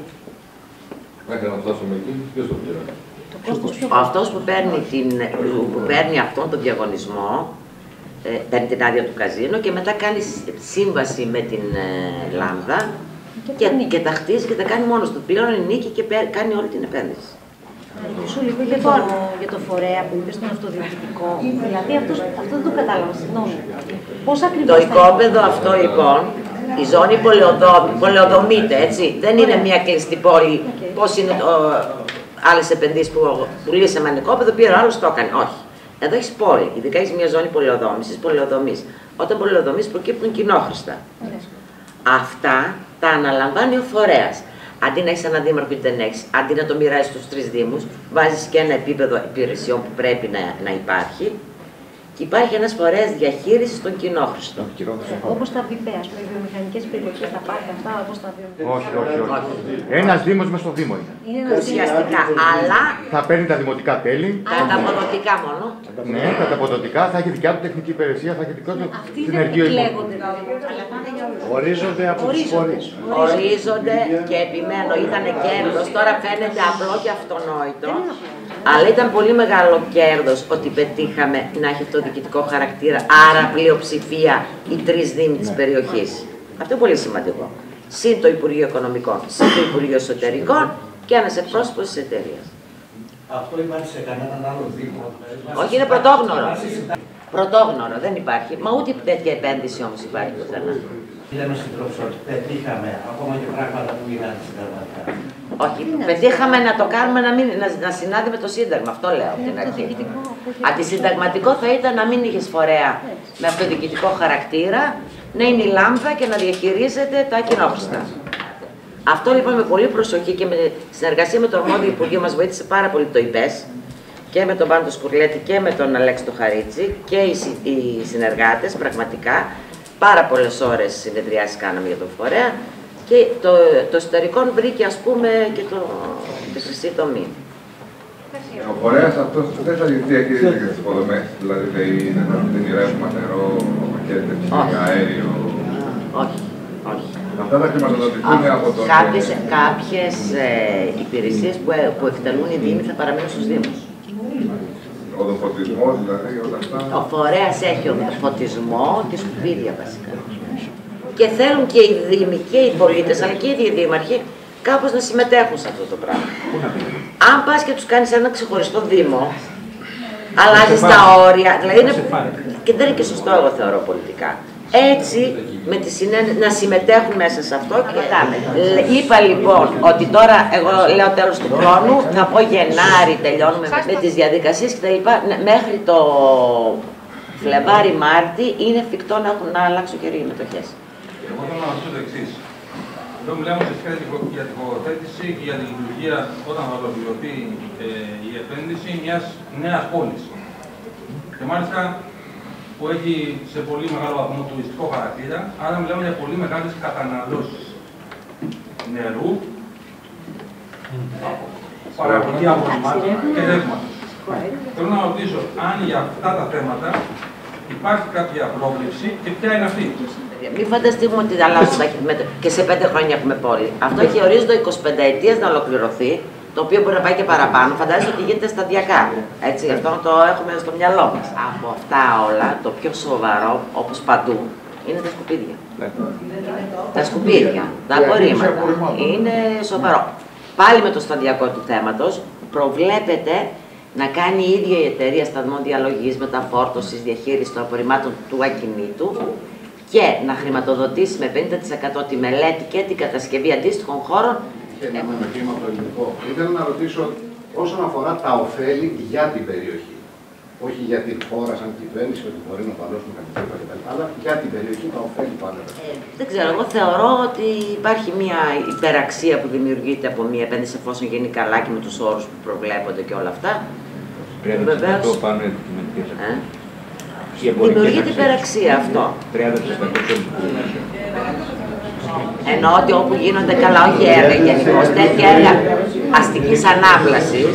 μέχρι να φτάσουμε εκεί, ποιος το πληρώνει. Αυτός που παίρνει, την, που παίρνει αυτόν τον διαγωνισμό, ε, παίρνει την άδεια του καζίνο και μετά κάνει σύμβαση με την ε, Λάμδα και, και τα χτίζει και τα κάνει μόνος του. Πληρώνει νίκη και κάνει όλη την επένδυση. Να ρωτήσω λίγο για το, για το φορέα που είπε στον αυτοδιοικητικό. Δηλαδή αυτός, αυτό δεν το κατάλαβα, συγγνώμη. Πώς ακριβώς. Το οικόπεδο αυτό λοιπόν, η ζώνη πολεοδομείται, έτσι. Δεν είναι μια κλειστή πόλη. Okay. Πώς είναι το, άλλες επενδύσεις που πουλήσαμε ένα οικόπεδο, πήρε ο άλλος το έκανε. Όχι. Εδώ έχεις πόλη, ειδικά έχεις μια ζώνη πολεοδόμησης, πολεοδομής. Όταν πολεοδομείς προκύπτουν κοινόχρηστα. Okay. Αυτά τα αναλαμβάνει ο φορέας. Αντί να έχεις έναν δήμαρχο ή δεν έχεις, αντί να το μοιράζεις στους τρεις δήμους, βάζεις και ένα επίπεδο υπηρεσιών που πρέπει να, να υπάρχει και υπάρχει ένας φορέας διαχείρισης των κοινόχρηστων. Όπως τα ΒΠΕ, ας πούμε, οι βιομηχανικές περιοχές, τα πάρκα αυτά, όπως τα βιομηχανικά. Όχι, όχι, όχι. Ένας δήμος μες στο δήμο είναι. Είναι ένας ουσιαστικά, αλλά. Θα παίρνει τα δημοτικά τέλη. Τα αποδοτικά μόνο. Ναι, τα αποδοτικά, θα έχει δικιά του τεχνική υπηρεσία, θα έχει δικό του συνεργείο. Ορίζονται από τους φορείς. Ορίζονται και επιμένω, ήταν κέρδος, τώρα φαίνεται απλό και αυτονόητο. Αλλά ήταν πολύ μεγάλο κέρδος ότι πετύχαμε να έχει αυτό διοικητικό χαρακτήρα, άρα πλειοψηφία οι τρεις δήμοι της περιοχής. Αυτό είναι πολύ σημαντικό. Συν το Υπουργείο Οικονομικών, συν το Υπουργείο Εσωτερικών και ένας εκπρόσωπος της εταιρείας. Αυτό υπάρχει σε κανέναν άλλο δήμο. Όχι, είναι πρωτόγνωρο. Πρωτόγνωρο, δεν υπάρχει. Μα ούτε τέτοια επένδυση όμως υπάρχει πουθενά. Λέμε συντρόφους ότι πετύχαμε ακόμα και πράγματα που είναι αντισυνταγματικά. Όχι, πετύχαμε να το κάνουμε να, μην, να, να συνάδει με το Σύνταγμα, αυτό λέω από την αρχή. Αντισυνταγματικό θα ήταν να μην είχες φορέα με αυτοδιοικητικό χαρακτήρα, να είναι η Λάμδα και να διαχειρίζεται τα κοινόχρηστα. Αυτό λοιπόν με πολύ προσοχή και με συνεργασία με το αρμόδιο Υπουργείο μας βοήθησε πάρα πολύ το ΙΠΕΣ και με τον Πάντο Σκουρλέτη και με τον Αλέξη το Χαρίτσι και οι, οι συνεργάτες πραγματικά. Πάρα πολλές ώρες συνεδριάσεις κάναμε για τον φορέα και το, το εσωτερικό βρήκε ας πούμε και το, τη χρυσή τομή. Ο φορέας αυτός δεν θα διαχειρίζεται και τις υποδομές, δηλαδή δεν θα δίνει ρεύμα, νερό, μακέτευση, αέριο. Όχι, όχι. Αυτά θα χρηματοδοτηθούν από τον. Κάποιες, κάποιες ε, υπηρεσίες που, που εκτελούν οι δήμοι θα παραμείνουν στους δήμους. Ο δοφωτισμός, δηλαδή, όλα αυτά. Ο φορέας έχει ο φωτισμό και σκουπίδια βασικά. Και θέλουν και οι δήμοι και οι πολίτες, αλλά και οι ίδιοι δήμαρχοι, κάπως να συμμετέχουν σε αυτό το πράγμα. Αν πας και τους κάνεις ένα ξεχωριστό δήμο, αλλάζεις τα όρια, δηλαδή είναι, και δεν είναι και σωστό εγώ θεωρώ πολιτικά. Έτσι, με τη συνένε... να συμμετέχουν μέσα σε αυτό και κοιτάμε. Είπα λοιπόν ότι τώρα, εγώ λέω τέλος του χρόνου, θα πω Γενάρη, τελειώνουμε με τις διαδικασίες και τα λοιπά, μέχρι το Φλεβάρι-Μάρτι είναι εφικτό να, έχουν, να αλλάξουν και οι μετοχές. Εγώ θέλω να ρωτήσω το εξής. Εδώ μιλάμε ουσιαστικά για την τοποθέτηση και για τη λειτουργία όταν θα ολοκληρωθεί ε, η επένδυση μιας νέας πόλης. Και μάλιστα που έχει σε πολύ μεγάλο βαθμό τουριστικό χαρακτήρα, άρα μιλάμε για πολύ μεγάλες καταναλώσεις νερού, παραγωγή απορριμμάτων και ρεύματος. Θέλω να ρωτήσω αν για αυτά τα θέματα υπάρχει κάποια πρόβλεψη και ποια είναι αυτή. Μην φανταστούμε ότι αλλάζουν και σε πέντε χρόνια έχουμε πόλη. Αυτό έχει ορίζοντα εικοσιπέντε ετίας να ολοκληρωθεί, το οποίο μπορεί να πάει και παραπάνω. Φαντάζομαι ότι γίνεται σταδιακά. Έτσι, αυτό το έχουμε στο μυαλό μας. Από αυτά όλα, το πιο σοβαρό, όπως παντού, είναι τα σκουπίδια. Ναι. Τα σκουπίδια, τα απορρίμματα. Είναι σοβαρό. Πάλι με το σταδιακό του θέματος, προβλέπεται να κάνει η ίδια η εταιρεία σταθμών διαλογής, μεταφόρτωσης, διαχείριση των απορριμμάτων του ακινήτου και να χρηματοδοτήσει με πενήντα τοις εκατό τη μελέτη και την κατασκευή αντίστοιχων χώρων. Έχουμε με χρήμα από το ελληνικό. Ήθελα να ρωτήσω όσον αφορά τα ωφέλη για την περιοχή. Όχι για την χώρα σαν κυβέρνηση, ότι μπορεί να παλώσουν κάποια κτλ. Αλλά για την περιοχή τα ωφέλη πάνε. Ε, δεν ξέρω. Εγώ θεωρώ ότι υπάρχει μια υπεραξία που δημιουργείται από μια επένδυση εφόσον γίνει καλά και με τους όρους που προβλέπονται και όλα αυτά. Βεβαίως. Ε? Δημιουργείται υπεραξία αυτό. Εννοώ ότι όπου γίνονται καλά, όχι έργα γενικώς, τέτοια έργα αστικής ανάπλασης,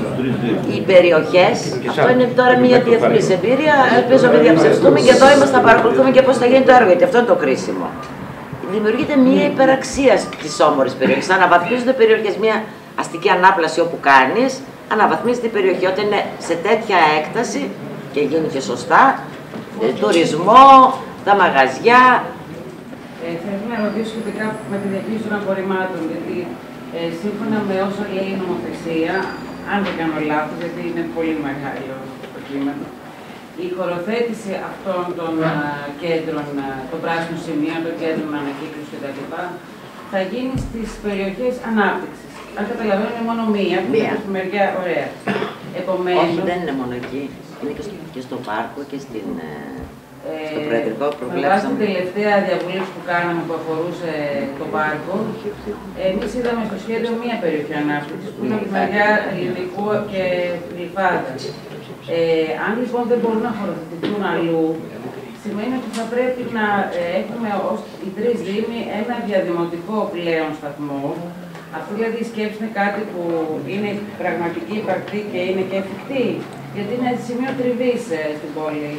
οι περιοχές, αυτό είναι τώρα μια διεθνής εμπειρία, ελπίζω να μην διαψευστούμε και εδώ είμαστε να παρακολουθούμε και πώς θα γίνει το έργο, γιατί αυτό είναι το κρίσιμο. Δημιουργείται μια υπεραξία στις όμορφες περιοχές, αναβαθμίζονται περιοχές, μια αστική ανάπλαση όπου κάνεις, αναβαθμίζεται η περιοχή όταν είναι σε τέτοια έκταση και γίνει και σωστά, τουρισμό, τα μαγαζιά. Ε, θα ήθελα να ρωτήσω σχετικά με τη διαχείριση των απορριμμάτων, γιατί ε, σύμφωνα με όσα λέει η νομοθεσία, αν δεν κάνω λάθος, γιατί είναι πολύ μεγάλο το κείμενο, η χωροθέτηση αυτών των α, κέντρων, α, των πράσινων σημείων, των κέντρων ανακύκλωσης κτλ. θα γίνει στις περιοχές ανάπτυξης. Αν καταλαβαίνω, είναι μόνο μία, που είναι στη μεριά, ωραία. Επομένως, όχι, δεν είναι μόνο εκεί. Είναι και στο, και στο πάρκο και στην, ε, στο προεδρικό προβλέψαμε. Με βάση την τελευταία διαβούλευση που κάναμε που αφορούσε το πάρκο, εμείς είδαμε στο σχέδιο μία περιοχή ανάπτυξης που είναι από τη μεριά Ελληνικού και Γλυφάδα. Ε, αν λοιπόν δεν μπορούν να χωροθετηθούν αλλού, σημαίνει ότι θα πρέπει να έχουμε ως οι τρεις δήμοι ένα διαδημοτικό πλέον σταθμό. Αυτό δηλαδή η σκέψη είναι κάτι που είναι πραγματική, υπαρκτή και είναι και εφικτή, γιατί είναι σημείο τριβής στην πόλη.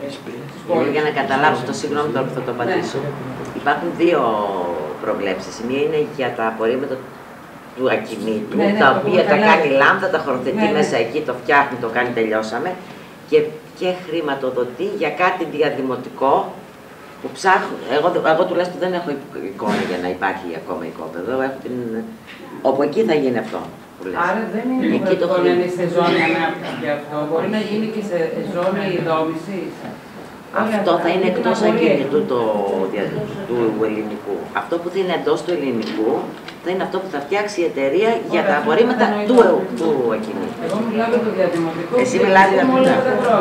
Πολύ για να καταλάβω το συγγνώμη τώρα που θα το απαντήσω. Ναι. Υπάρχουν δύο προβλέψεις. Η μία είναι για τα απορρίμματα του ακινήτου, ναι, ναι, τα οποία τα κάνει λάμδα, τα χωροθετεί, ναι, ναι, μέσα εκεί, το φτιάχνει, το κάνει, τελειώσαμε. Και, και χρηματοδοτεί για κάτι διαδημοτικό που ψάχνω. Εγώ, εγώ τουλάχιστον δεν έχω εικόνα για να υπάρχει ακόμα οικόπεδο. Έχω την... Όπου εκεί θα γίνει αυτό. Άρα δεν είναι υποχρεωτικό να είναι σε ζώνη ανάπτυξη και αυτό. Μπορεί να γίνει και σε ζώνη ειδόμησης. Αυτό θα είναι εκτός ακινητού το, του ελληνικού. Αυτό που θα είναι εντός του ελληνικού θα είναι αυτό που θα φτιάξει η εταιρεία για τα απορρίμματα του, του ακινήτου. Εγώ μιλάω για το διαδηματικό. Εσύ μιλάς για το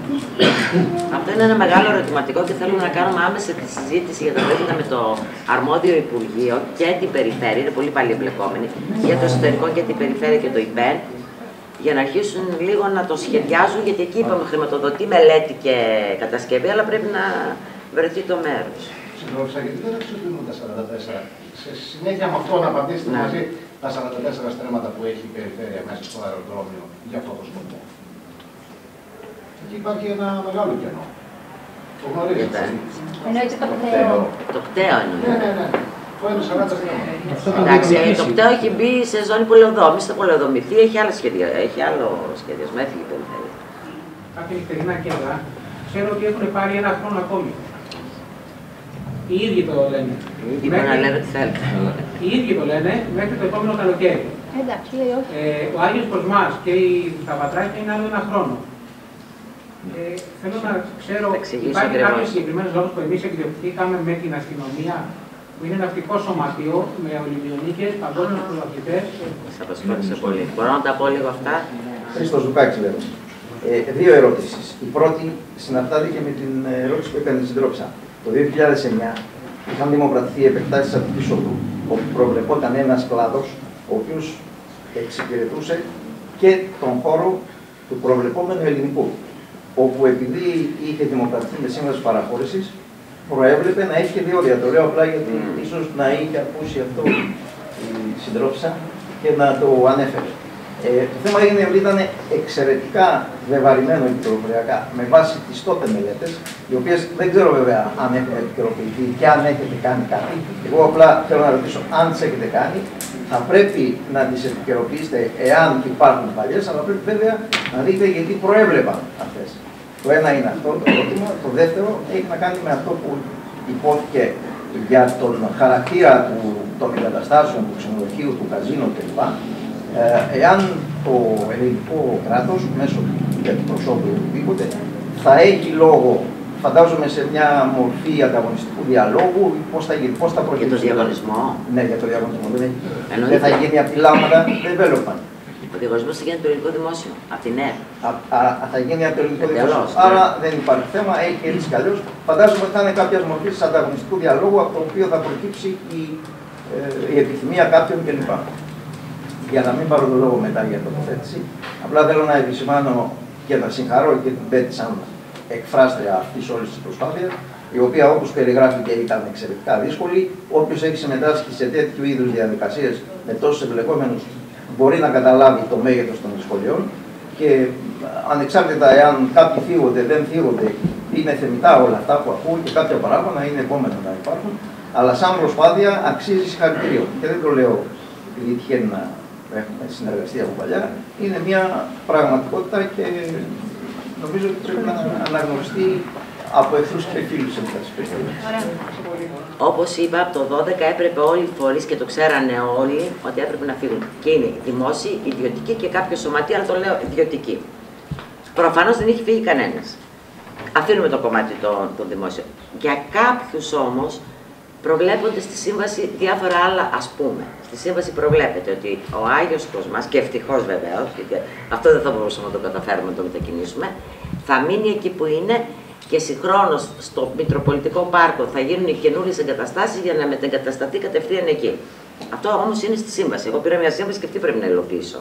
Αυτό είναι ένα μεγάλο ερωτηματικό και θέλουμε να κάνουμε άμεσα τη συζήτηση για τα θέματα με το αρμόδιο Υπουργείο και την Περιφέρεια, είναι πολύ πάλι εμπλεκόμενοι, για το εσωτερικό και την Περιφέρεια και το ΙΠΕΝ, για να αρχίσουν λίγο να το σχεδιάζουν, γιατί εκεί είπαμε χρηματοδοτεί μελέτη και κατασκευή, αλλά πρέπει να βρεθεί το μέρος. Συγγνώμη, γιατί δεν αξιοποιούν τα σαράντα τέσσερα. Σε συνέχεια με αυτό να απαντήσετε να. μαζί τα σαράντα τέσσερα στρέμματα που έχει η Περιφέρεια μέσα στο αεροδρόμιο για αυτό το σκοπό. Εκεί υπάρχει ένα μεγάλο κενό. Το γνωρίζετε. Εννοείται το κτέο. Το κτέο εννοείται. Ναι, ναι, ναι. Το είναι σαράντα στρέμματα. Εντάξει, το κτέο έχει μπει σε ζώνη πολεοδόμηση, θα πολεοδομηθεί, έχει, σχεδια... έχει άλλο σχεδιασμό, έφυγε η Περιφέρεια. Κάποια νυχτερινά κέντρα ξέρω ότι έχουν πάρει ένα χρόνο ακόμη. Οι ίδιοι το λένε. Οι ίδιοι να λένε τι θέλουν. Οι ίδιοι το λένε μέχρι το επόμενο καλοκαίρι. Εντάξει, λέει όχι. Ε, ο Άγιος Κοσμάς και η, τα Πατράκια είναι άλλο ένα χρόνο. Ε, θέλω να ξέρω, υπάρχει κάποιο συγκεκριμένο λόγο που εμείς εκδιοκτήκαμε με την αστυνομία, που είναι ναυτικό σωματείο με ολυμπιονίκες, παγκόσμιους πρωταθλητές. Σας απασχόλησε πολύ. Μπορώ να τα πω λίγο αυτά. Χρήστος Ζουκάκης λέω. Ε, δύο ερωτήσεις. Η πρώτη συναρτάται και με την ερώτηση που έκανε στην Τρόψα. Το δύο χιλιάδες εννιά είχαν δημοπρατηθεί επεκτάσεις Αττικής Οδού, όπου προβλεπόταν ένας κλάδος, ο οποίος εξυπηρετούσε και τον χώρο του προβλεπόμενου ελληνικού, όπου επειδή είχε δημοπρατηθεί με σύμβαση παραχώρησης, προέβλεπε να έχει και δύο όρια. Το λέω απλά γιατί mm. ίσως να είχε ακούσει αυτό η συντρόφισσα και να το ανέφερε. Ε, το θέμα είναι ότι ήταν εξαιρετικά βεβαρημένο επικοινωνιακά με βάση τις τότε μελέτες, οι οποίες δεν ξέρω βέβαια αν έχουν επικαιροποιηθεί και αν έχετε κάνει κάτι. Εγώ απλά θέλω να ρωτήσω αν τις έχετε κάνει. Θα πρέπει να τις επικαιροποιήσετε εάν υπάρχουν παλιές, αλλά πρέπει βέβαια να δείτε γιατί προέβλεπαν αυτές. Το ένα είναι αυτό το ερώτημα. Το δεύτερο έχει να κάνει με αυτό που υπόθηκε για τον χαρακτήρα του, των εγκαταστάσεων, του ξενοδοχείου, του καζίνου κλπ. Ε, εάν το ελληνικό κράτος, μέσω του εκπροσώπου ή οτιδήποτε, θα έχει λόγο, φαντάζομαι, σε μια μορφή ανταγωνιστικού διαλόγου, πώς θα γίνει, πώς θα προκύψει. Για το διαγωνισμό. Ναι, για το διαγωνισμό. Δεν, δεν θα γίνει από τη λάμδα development. Ο διαγωνισμός θα γίνει από το ελληνικό δημόσιο, από την ΕΡ. Θα γίνει από το ελληνικό δημόσιο. Άρα δεν υπάρχει θέμα, έχει έτσι κι αλλιώς. Φαντάζομαι ότι θα είναι κάποια μορφή ανταγωνιστικού διαλόγου, από το οποίο θα προκύψει η, ε, η επιθυμία κάποιων κλπ. Για να μην πάρω το λόγο μετά για τοποθέτηση, απλά θέλω να επισημάνω και να συγχαρώ και την Πέτη σαν εκφράστρια αυτής όλης της προσπάθειας, η οποία όπως περιγράφηκε ήταν εξαιρετικά δύσκολη. Όποιος έχει συμμετάσχει σε τέτοιου είδους διαδικασίες με τόσους εμπλεκόμενους μπορεί να καταλάβει το μέγεθος των δυσκολιών και ανεξάρτητα εάν κάποιοι θίγονται, δεν θίγονται, είναι θεμιτά όλα αυτά που ακούω και κάποια παράπονα είναι επόμενα να υπάρχουν, αλλά σαν προσπάθεια αξίζει συγχαρητήριο. Και δεν το λέω επειδή τυχαίνει να έχουμε συνεργαστεί από παλιά, είναι μια πραγματικότητα και νομίζω ότι πρέπει να αναγνωριστεί από εχθρούς και φίλους σε αυτές τις περιπτώσεις. Όπως είπα, από το δώδεκα έπρεπε όλοι οι φορείς και το ξέρανε όλοι ότι έπρεπε να φύγουν. Και είναι δημόσιοι, ιδιωτικοί και κάποιο σωματείο, αλλά το λέω ιδιωτικοί. Προφανώς δεν έχει φύγει κανένας. Αφήνουμε το κομμάτι των το δημόσιων. Για κάποιους όμως προβλέπονται στη σύμβαση διάφορα άλλα, ας πούμε. Στη σύμβαση προβλέπεται ότι ο Άγιος Κοσμάς, και ευτυχώς βεβαίως, και αυτό δεν θα μπορούσαμε να το καταφέρουμε να το μετακινήσουμε, θα μείνει εκεί που είναι. Και συγχρόνως στο Μητροπολιτικό Πάρκο θα γίνουν οι καινούριες εγκαταστάσεις για να μετεγκατασταθεί κατευθείαν εκεί. Αυτό όμως είναι στη σύμβαση. Εγώ πήρα μια σύμβαση και αυτή πρέπει να υλοποιήσω.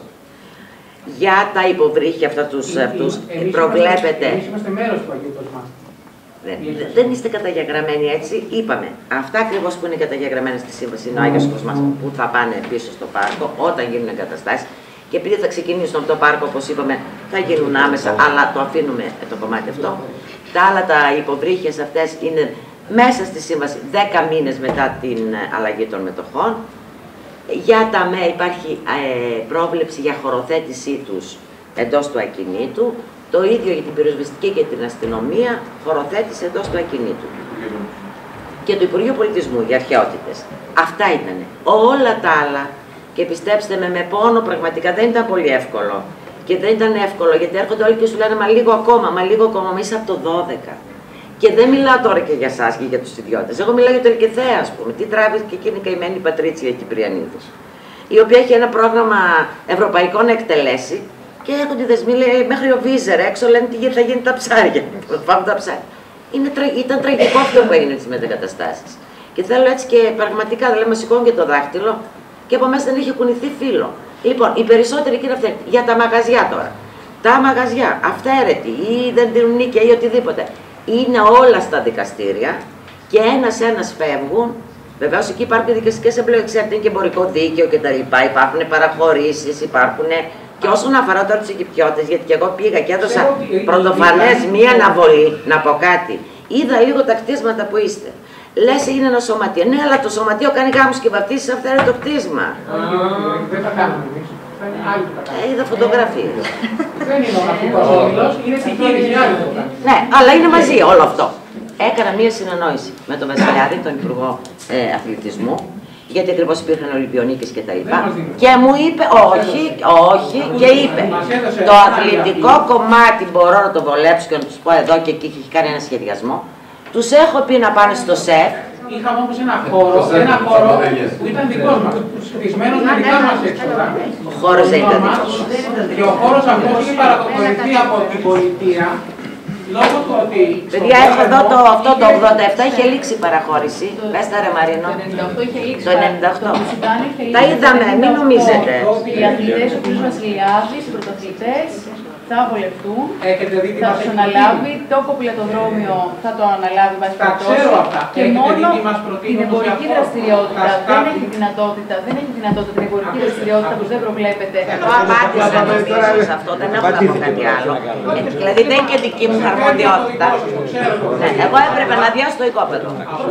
Για τα υποβρύχια αυτά τους αυτούς προβλέπετε. Εμείς είμαστε μέρος του Αγίου Κοσμά. Δεν, δεν είστε καταγεγραμμένοι έτσι. Είπαμε. Αυτά ακριβώς που είναι καταγεγραμμένα στη σύμβαση είναι ο Άγιος Κοσμάς που θα πάνε πίσω στο πάρκο όταν γίνουν εγκαταστάσεις. Και επειδή θα ξεκινήσουν από το πάρκο, όπως είπαμε, θα γίνουν άμεσα, αλλά το αφήνουμε το κομμάτι αυτό. Τα άλλα τα υποβρύχια αυτές είναι μέσα στη σύμβαση δέκα μήνες μετά την αλλαγή των μετοχών. Για τα ΜΕ υπάρχει ε, πρόβλεψη για χωροθέτησή τους εντός του ακινήτου. Το ίδιο για την πυροσβεστική και την αστυνομία, χωροθέτηση εντός του ακινήτου. Και το Υπουργείο Πολιτισμού για αρχαιότητες. Αυτά ήταν. Όλα τα άλλα, και πιστέψτε με, με πόνο πραγματικά δεν ήταν πολύ εύκολο. Και δεν ήταν εύκολο γιατί έρχονται όλοι και σου λένε μα λίγο ακόμα, μα λίγο ακόμα, μα είσαι από το δώδεκα. Και δεν μιλάω τώρα και για εσάς και για τους ιδιώτες. Εγώ μιλάω για το Ελκυθέα, ας πούμε. Τι τράβησε και εκείνη η καημένη Πατρίτσια Κυπριανίδης, η οποία έχει ένα πρόγραμμα ευρωπαϊκό να εκτελέσει και έρχονται οι δεσμοί, λέει, μέχρι ο Βίζερ έξω λένε τι θα γίνει τα ψάρια. Πάμε τα ψάρια. Είναι, ήταν τραγικό αυτό που έγινε στις μετεγκαταστάσεις. Και θέλω έτσι και πραγματικά, δηλαδή, μα σηκώνει και το δάχτυλο και από μέσα δεν είχε κουνηθεί φύλλο. Λοιπόν, οι περισσότεροι κύριε αυτοί, για τα μαγαζιά τώρα. Τα μαγαζιά, αυθαίρετοι ή δεν δίνουν νίκια ή οτιδήποτε, είναι όλα στα δικαστήρια και ένας-ένας φεύγουν. Βεβαίως εκεί υπάρχουν δικαστικές εμπλοκές, είναι και εμπορικό δίκαιο κτλ. Υπάρχουν παραχωρήσεις, υπάρχουν. Και όσον αφορά τώρα τους Αιγυπτιώτες, γιατί και εγώ πήγα και έδωσα πρωτοφανές μία αναβολή, να πω κάτι. Είδα λίγο τα κτίσματα που είστε. Λες είναι ένα σωματείο. Ναι, αλλά το σωματείο κάνει γάμους και βαπτίσεις, αυτό είναι το κτίσμα. Δεν τα κάνουμε εμείς. Ε, είδα φωτογραφίες. Δεν είναι ο ναυτικός όμιλος, είναι επιχείρηση άλλη. Ναι, αλλά είναι μαζί όλο αυτό. Έκανα μία συνεννόηση με τον Βασιλιάδη, τον Υπουργό ε, Αθλητισμού, γιατί ακριβώς υπήρχαν Ολυμπιονίκες και τα λοιπά. Και μου είπε, όχι, όχι, και είπε, το αθλητικό κομμάτι μπορώ να το βολέψω και να τους πω εδώ και εκεί έχει κάνει ένα σχεδιασμό. Τους έχω πει να πάνε στο ΣΕΦ. Είχαμε όμως ένα χώρο, ένα χώρο που ήταν δικός μας, στισμένος με δικά μας έξοδα. Ο χώρος δεν ήταν δικός. Και ο χώρος αυτός είχε παρακολουθεί από την πολιτεία, λόγω του ότι... Παιδιά, έχω εδώ το, αυτό το ογδόντα επτά είχε λήξει η παραχώρηση. Πες τα ρε Μαρίνο. Το ενενήντα οκτώ είχε λήξει. Το ενενήντα οκτώ. Τα είδαμε, μην νομίζετε. Οι αθλητές, ο κ. Βασιλιάδης, οι πρωταθλητές, θα βολευτούν, θα τους αναλάβει, το κοπηλατοδρόμιο θα το αναλάβει βάση περιπτώσει και μόνο την εμπορική δραστηριότητα δεν έχει δυνατότητα, δεν έχει δυνατότητα την εμπορική δραστηριότητα που δεν προβλέπεται. Εγώ απάντησα σε αυτό, δεν έχω να πω κάτι άλλο. Δηλαδή δεν είναι και δική μου αρμοδιότητα. Εγώ έπρεπε να διάσω το οικόπεδο.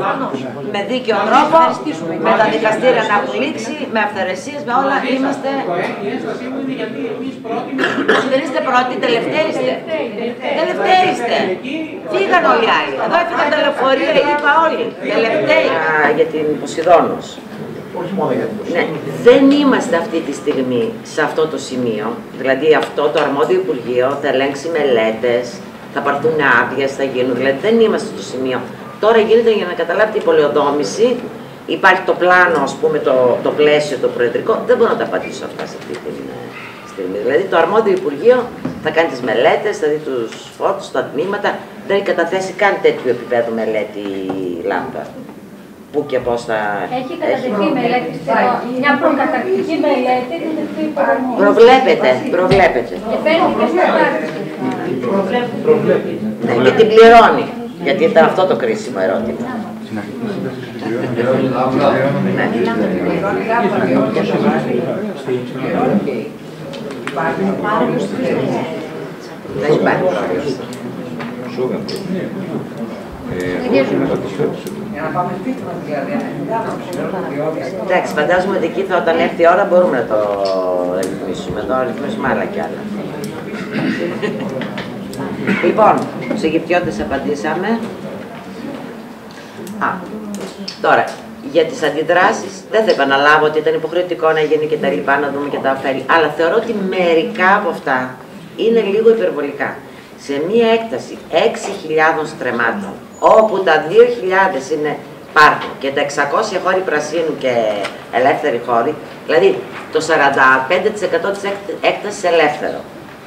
Με δίκαιο τρόπο, με τα δικαστήρια να έχουν λήξει, με αυθαιρεσίες, με όλα είμαστε. Η ένστασή μου είναι γιατί εμείς πρώτοι. Δεν είστε πρώτοι. Τελευταίοι είστε. Τελευταίοι είστε. Φύγαν όλοι οι άλλοι. Εδώ έφυγαν τα λεωφορεία, είπα όλοι. Τελευταίοι. Για την Ποσειδώνος. όχι μόνο για την προσοχή. Ναι, δεν είμαστε αυτή τη στιγμή σε αυτό το σημείο. Δηλαδή, αυτό το αρμόδιο Υπουργείο θα ελέγξει μελέτες, θα πάρθουν άδειες, θα γίνουν. Δηλαδή, δεν είμαστε στο σημείο. Τώρα γίνεται, για να καταλάβετε, η πολεοδόμηση. Υπάρχει το πλάνο, ας πούμε, το, το πλαίσιο, το προεδρικό. Δεν μπορώ να τα απαντήσω αυτά σε αυτή τη στιγμή. Δηλαδή, το αρμόδιο Υπουργείο θα κάνει τις μελέτες, θα δει τους φόρτους, τα τμήματα. Δεν έχει καταθέσει καν τέτοιο επίπεδο μελέτη λάμπα. Πού και πώς θα... Έχει κατατεθεί μελέτη, μια προκαταρκτική μελέτη, προβλέπεται, προβλέπεται. Και φαίνεται και στα χάρτη. Ναι, και την πληρώνει, γιατί ήταν αυτό το κρίσιμο ερώτημα. Δεν υπάρχει πρόβλημα. Εντάξει, φαντάζομαι ότι εκεί θα, όταν έρθει η ώρα μπορούμε να το ρυθμίσουμε. Το ρυθμίσουμε άλλα κι άλλα. Λοιπόν, στους Αιγυπτιώτες απαντήσαμε. Α, τώρα, για τις αντιδράσεις, δεν θα επαναλάβω ότι ήταν υποχρεωτικό να γίνει και τα λοιπά, να δούμε και τα ωφέλη. Αλλά θεωρώ ότι μερικά από αυτά είναι λίγο υπερβολικά. Σε μία έκταση έξι χιλιάδων στρεμμάτων, όπου τα δύο χιλιάδες είναι πάρκο και τα εξακόσια χώροι πρασίνου και ελεύθεροι χώροι, δηλαδή το σαράντα πέντε τοις εκατό της έκτασης ελεύθερο.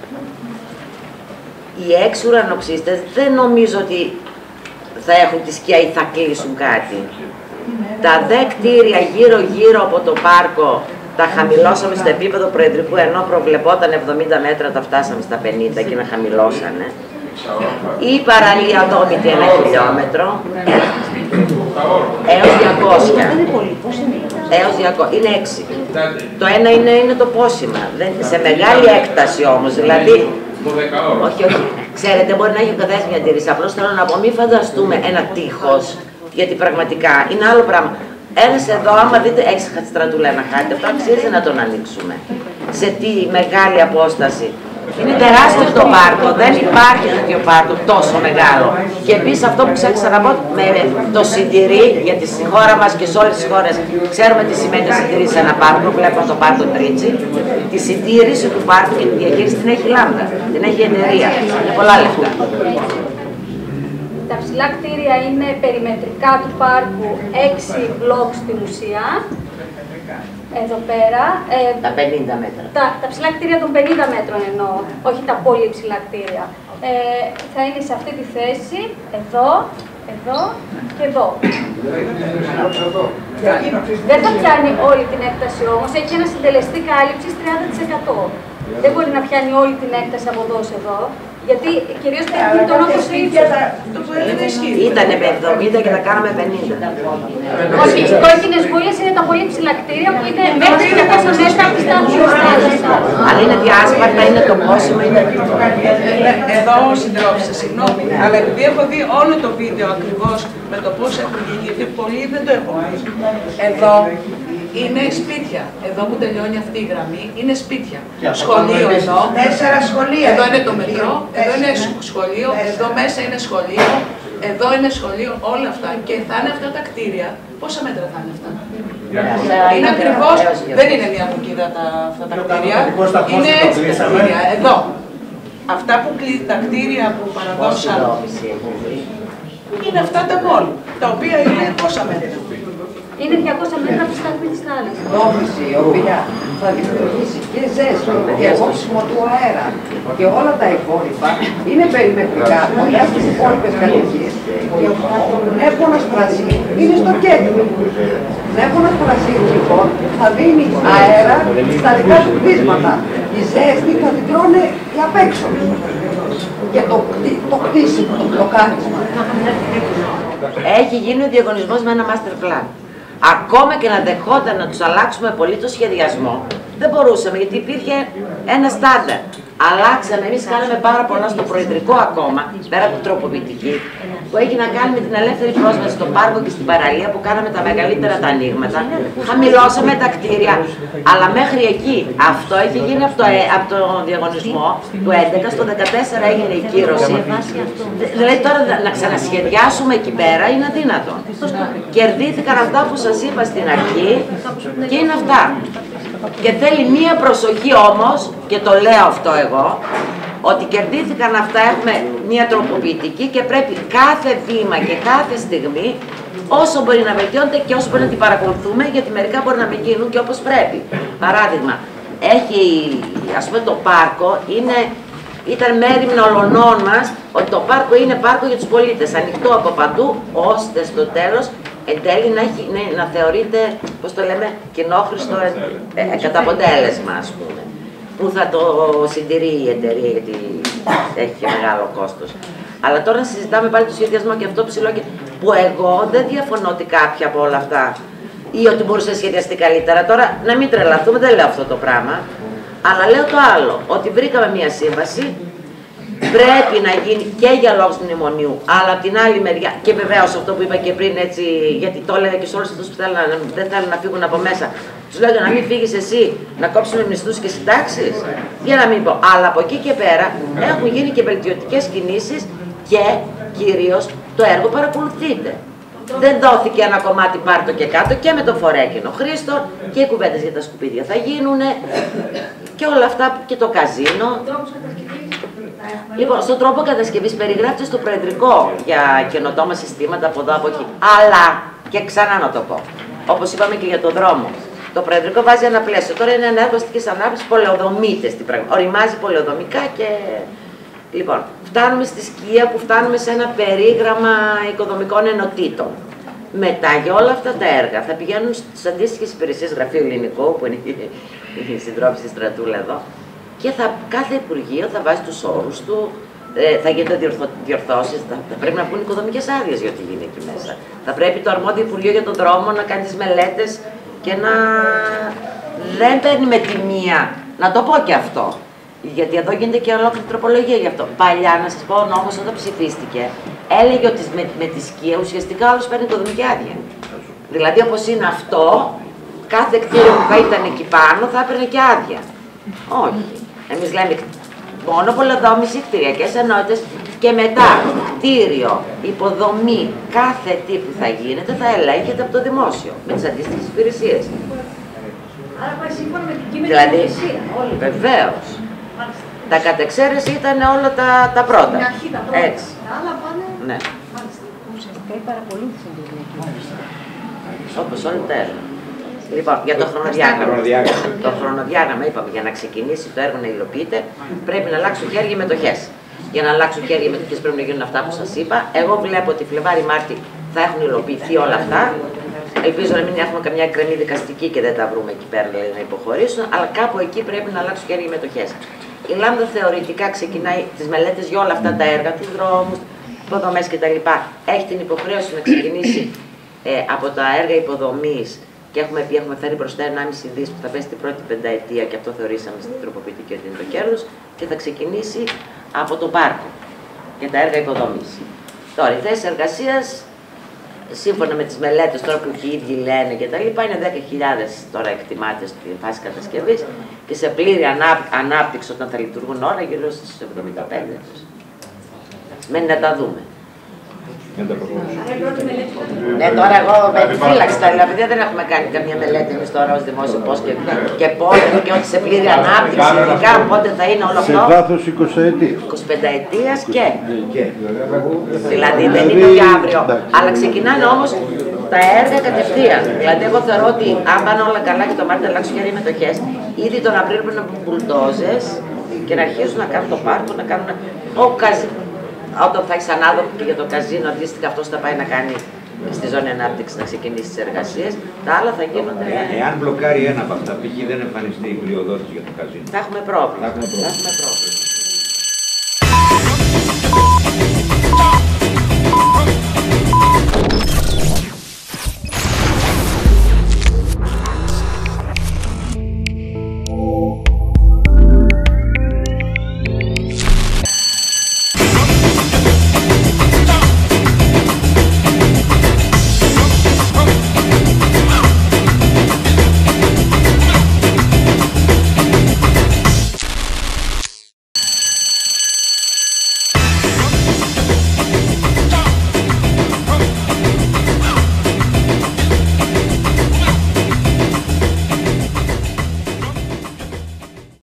Οι έξι ουρανοξύστες δεν νομίζω ότι θα έχουν τη σκιά ή θα κλείσουν κάτι. Τα δε κτίρια γύρω-γύρω από το πάρκο τα χαμηλώσαμε στο επίπεδο προεδρικού, ενώ προβλεπόταν εβδομήντα μέτρα, τα φτάσαμε στα πενήντα και να χαμηλώσανε. Η παραλία Ατόμητη ένα χιλιόμετρο, έως διακόσια. Έως διακόσια. Είναι έξι. Το ένα είναι, είναι το πόσημα. Δεν, σε μεγάλη έκταση όμως, δηλαδή... Όχι, όχι. Ξέρετε, μπορεί να έχει καταθέσει μια αντίρρηση. Απλώς θέλω να πω, μην φανταστούμε ένα τείχος, γιατί πραγματικά είναι άλλο πράγμα. Ένας εδώ, άμα δείτε, έχεις στρατούλα ένα χάρτη, αυτό αξίζει να τον ανοίξουμε. Σε τι μεγάλη απόσταση. Είναι τεράστιο το πάρκο, δεν υπάρχει τέτοιο πάρκο τόσο μεγάλο. Και επίσης αυτό που ξέχασα να πω, με το συντηρεί, γιατί στη χώρα μας και σε όλες τις χώρες ξέρουμε τι σημαίνει να συντηρήσει ένα πάρκο, βλέπουμε το πάρκο Τρίτσι. Τη συντήρηση του πάρκου και τη διαχείριση την έχει Λάμδα, την έχει η εταιρεία. Είναι πολλά λεφτά. Τα ψηλά κτίρια είναι περιμετρικά του πάρκου, έξι μπλοκ στην ουσία. Εδώ πέρα. Ε, τα πενήντα μέτρα. Τα, τα ψηλά κτίρια των πενήντα μέτρων εννοώ, όχι τα πολύ ψηλά κτίρια. Ε, θα είναι σε αυτή τη θέση, εδώ, εδώ και εδώ. Δεν θα πιάνει όλη την έκταση όμως, έχει ένα συντελεστή κάλυψης τριάντα τοις εκατό. Δεν μπορεί να πιάνει όλη την έκταση από εδώ σε εδώ. Γιατί κυρίως τα γειτονιά όπως ήταν με εβδομήντα και τα κάναμε πενήντα. Όχι, οι κόκκινες βούλες είναι τα πολύ ψηλά κτίρια που είναι μέχρι διακόσια μέτρα από τη στάθμη. Αλλά είναι διάσπαρτα, είναι το πόσιμο, είναι... Εδώ συντρόφισσα, συγγνώμη, αλλά επειδή έχω δει όλο το βίντεο ακριβώς με το πώς έχουν γίνει, γιατί πολλοί δεν το έχουν δει. Εδώ είναι σπίτια. Εδώ που τελειώνει αυτή η γραμμή είναι σπίτια. Σχολείο εδώ. Τέσσερα σχολεία. Εδώ είναι το μετρό. Εδώ είναι σχολείο. Εδώ μέσα είναι σχολείο. Εδώ είναι σχολείο. Όλα αυτά. Και θα είναι αυτά τα κτίρια. Πόσα μέτρα θα είναι αυτά? Είναι ακριβώς. Δεν είναι μια βουκίδα τα, αυτά τα κτίρια. Είναι έτσι τα κτίρια. Εδώ. Αυτά που τα κτίρια που παραδώσαν είναι αυτά τα μόλ. Τα οποία είναι πόσα μέτρα? Είναι διακόσια μέτρα από τη στάθμη της θάλασσας. Δόμηση, η οποία θα δημιουργήσει και ζέστη, διαγώσιμο του αέρα και όλα τα υπόλοιπα είναι περιμετρικά κοντά στις υπόλοιπες κατοικίες. Και ο Νέπονας Πρασίνου είναι στο κέντρο. Ο Νέπονας Πρασίνου λοιπόν θα δίνει αέρα στα δικά του κτίσματα. Η ζέστη θα την τρώνε οι απ' έξω. Και το, το κτίσιμο, το μπλοκάρισμα. Έχει γίνει ο διαγωνισμός με ένα master plan. Ακόμα και να δεχόταν να τους αλλάξουμε πολύ το σχεδιασμό, δεν μπορούσαμε γιατί υπήρχε ένα στάνταρ. Αλλάξαμε, εμείς κάναμε πάρα πολλά στο προεδρικό ακόμα, πέρα από την τροποποιητική. που έχει να κάνει με την ελεύθερη πρόσβαση στο πάρκο και στην παραλία που κάναμε τα μεγαλύτερα τα ανοίγματα. Χαμηλώσαμε τα κτίρια, αλλά μέχρι εκεί αυτό έχει γίνει από το, από το διαγωνισμό του έντεκα, στο δεκατέσσερα έγινε η κύρωση. Δηλαδή τώρα να ξανασχεδιάσουμε εκεί πέρα είναι αδύνατο. Κερδίθηκαν αυτά που σας είπα στην αρχή και είναι αυτά. Και θέλει μία προσοχή όμως, και το λέω αυτό εγώ, ότι κερδίθηκαν αυτά, έχουμε μία τροποποιητική και πρέπει κάθε βήμα και κάθε στιγμή όσο μπορεί να βελτιώνεται και όσο μπορεί να την παρακολουθούμε, γιατί μερικά μπορεί να μην γίνουν και όπως πρέπει. Παράδειγμα, έχει, ας πούμε, το πάρκο είναι, ήταν μέριμνα ολονών μας ότι το πάρκο είναι πάρκο για τους πολίτες, ανοιχτό από παντού, ώστε στο τέλος εν τέλει να, έχει, ναι, να θεωρείται, πώς το λέμε, κοινόχρηστο ε, ε, κατά αποτέλεσμα, ας πούμε, που θα το συντηρεί η εταιρεία, γιατί έχει και μεγάλο κόστος. Αλλά τώρα συζητάμε πάλι το σχεδιασμό και αυτό ψηλό, και που εγώ δεν διαφωνώ ότι κάποια από όλα αυτά ή ότι μπορούσε να σχεδιαστεί καλύτερα. Τώρα να μην τρελαθούμε, δεν λέω αυτό το πράγμα, αλλά λέω το άλλο, ότι βρήκαμε μια σύμβαση, πρέπει να γίνει και για λόγους του μνημονίου, αλλά από την άλλη μεριά, και βεβαίως αυτό που είπα και πριν, έτσι, γιατί το έλεγα και σε όλους αυτούς που θέλουν, δεν θέλουν να φύγουν από μέσα. Τους λέω για να μην φύγεις εσύ, να κόψουμε μισθούς και συντάξεις, για να μην πω. Αλλά από εκεί και πέρα έχουν γίνει και βελτιωτικές κινήσεις και κυρίως το έργο παρακολουθείται. Δεν δόθηκε ένα κομμάτι πάρτο και κάτω, και με το φορέκινο Χρήστο και οι κουβέντες για τα σκουπίδια θα γίνουν και όλα αυτά, και το καζίνο. Λοιπόν, στον τρόπο κατασκευής περιγράφεται στο Προεδρικό για καινοτόμα συστήματα από εδώ από εκεί. Αλλά, και ξανά να το πω, όπως είπαμε και για το δρόμο, το Προεδρικό βάζει ένα πλαίσιο. Τώρα είναι ένα έργο αστικής ανάπτυξης, πολεοδομείται στην πραγματικότητα. Οριμάζει πολεοδομικά και. Λοιπόν, φτάνουμε στη σκία που φτάνουμε σε ένα περίγραμμα οικοδομικών ενωτήτων. Μετά για όλα αυτά τα έργα θα πηγαίνουν στις αντίστοιχες υπηρεσίες, γραφείο ελληνικό, που είναι η συντρόφισσα Στρατούλα εδώ, και θα, κάθε Υπουργείο θα βάζει τους όρους του, ε, θα γίνονται διορθω, διορθώσεις, θα, θα πρέπει να βγουν οικοδομικές άδειες για ό,τι γίνει εκεί μέσα. Θα πρέπει το αρμόδιο Υπουργείο για τον δρόμο να κάνει τις μελέτες και να δεν παίρνει με τη μία, να το πω και αυτό. Γιατί εδώ γίνεται και ολόκληρη τροπολογία γι' αυτό. Παλιά, να σας πω, ο νόμος όταν ψηφίστηκε, έλεγε ότι με, με τη σκία ουσιαστικά όλος παίρνει οικοδομική άδεια. Δηλαδή, όπως είναι αυτό, κάθε κτίριο που θα ήταν εκεί πάνω θα έπαιρνε και άδεια. Όχι. Εμείς λέμε μόνο πολεοδόμηση, κτηριακές ενότητες και μετά κτίριο, υποδομή, κάθε τι που θα γίνεται θα ελέγχεται από το δημόσιο με τις αντίστοιχες υπηρεσίες. Άρα πάει σύμφωνα με την κείμενη δηλαδή, νομοθεσία. βεβαίως. Τα κατεξαίρεση ήταν όλα τα, τα πρώτα. Στην αρχή τα πρώτα. Έτσι. Τα άλλα πάνε. Ναι. Ουσιαστικά η παρακολούθηση του διακίνηση. Όπως όλα τα έργα. Λοιπόν, για το χρονοδιάγραμμα. Το χρονοδιάγραμμα, είπαμε, για να ξεκινήσει το έργο να υλοποιείται, πρέπει να αλλάξουν χέρια οι μετοχές. Για να αλλάξουν χέρια οι μετοχές πρέπει να γίνουν αυτά που σας είπα. Εγώ βλέπω ότι Φλεβάρι-Μάρτι θα έχουν υλοποιηθεί όλα αυτά. Ελπίζω να μην έχουμε καμιά εκκρεμή δικαστική και δεν τα βρούμε εκεί πέρα, δηλαδή να υποχωρήσουν, αλλά κάπου εκεί πρέπει να αλλάξουν χέρια οι μετοχές. Η Λάμδα θεωρητικά ξεκινάει τις μελέτες για όλα αυτά τα έργα, τους δρόμους, υποδομές κτλ. Έχει την υποχρέωση να ξεκινήσει ε, από τα έργα υποδομής. Και έχουμε πει, έχουμε φέρει μπροστά ενάμιση δις που θα πέσει την πρώτη πενταετία, και αυτό θεωρήσαμε στην τροποποιητική ότι είναι το κέρδος, και θα ξεκινήσει από το πάρκο και τα έργα υποδομής. Τώρα, οι θέσεις εργασίας, σύμφωνα με τις μελέτες τώρα που οι ίδιοι λένε και τα λοιπά, είναι δέκα χιλιάδες τώρα εκτιμάται στη φάση κατασκευής και σε πλήρη ανάπτυξη όταν θα λειτουργούν όλα γύρω στις εβδομήντα πέντε. Μένει να τα δούμε. Ναι, τώρα εγώ με επιφύλαξη τα λέω, δεν έχουμε κάνει καμία μελέτη εμείς τώρα ως δημόσιο πώς και, και πότε και ότι σε πλήρη ανάπτυξη, ειδικά πότε θα είναι όλο αυτό. Σε βάθος εικοσαετίας. εικοσιπενταετίας και. Δηλαδή δεν είναι για αύριο. Αλλά ξεκινάνε όμως τα έργα κατευθείαν. Δηλαδή εγώ θεωρώ ότι αν πάνε όλα καλά και το Μάρτιο αλλάξουν χέρια οι μετοχές, ήδη τον Απρίλιο πρέπει να μπουν μπουλντόζες και να αρχίσουν να κάνουν το πάρκο, να κάνουν. Ο καζι... Όταν θα έχει ανάδοχο και για το καζίνο, αντίστοιχα αυτό θα πάει να κάνει στη ζώνη ανάπτυξη να ξεκινήσει τις εργασίες. Τα άλλα θα γίνονται. Ε, εάν μπλοκάρει ένα από αυτά, π.χ. δεν εμφανιστεί η πλειοδότηση για το καζίνο. Θα έχουμε πρόβλημα. Θα έχουμε πρόβλημα.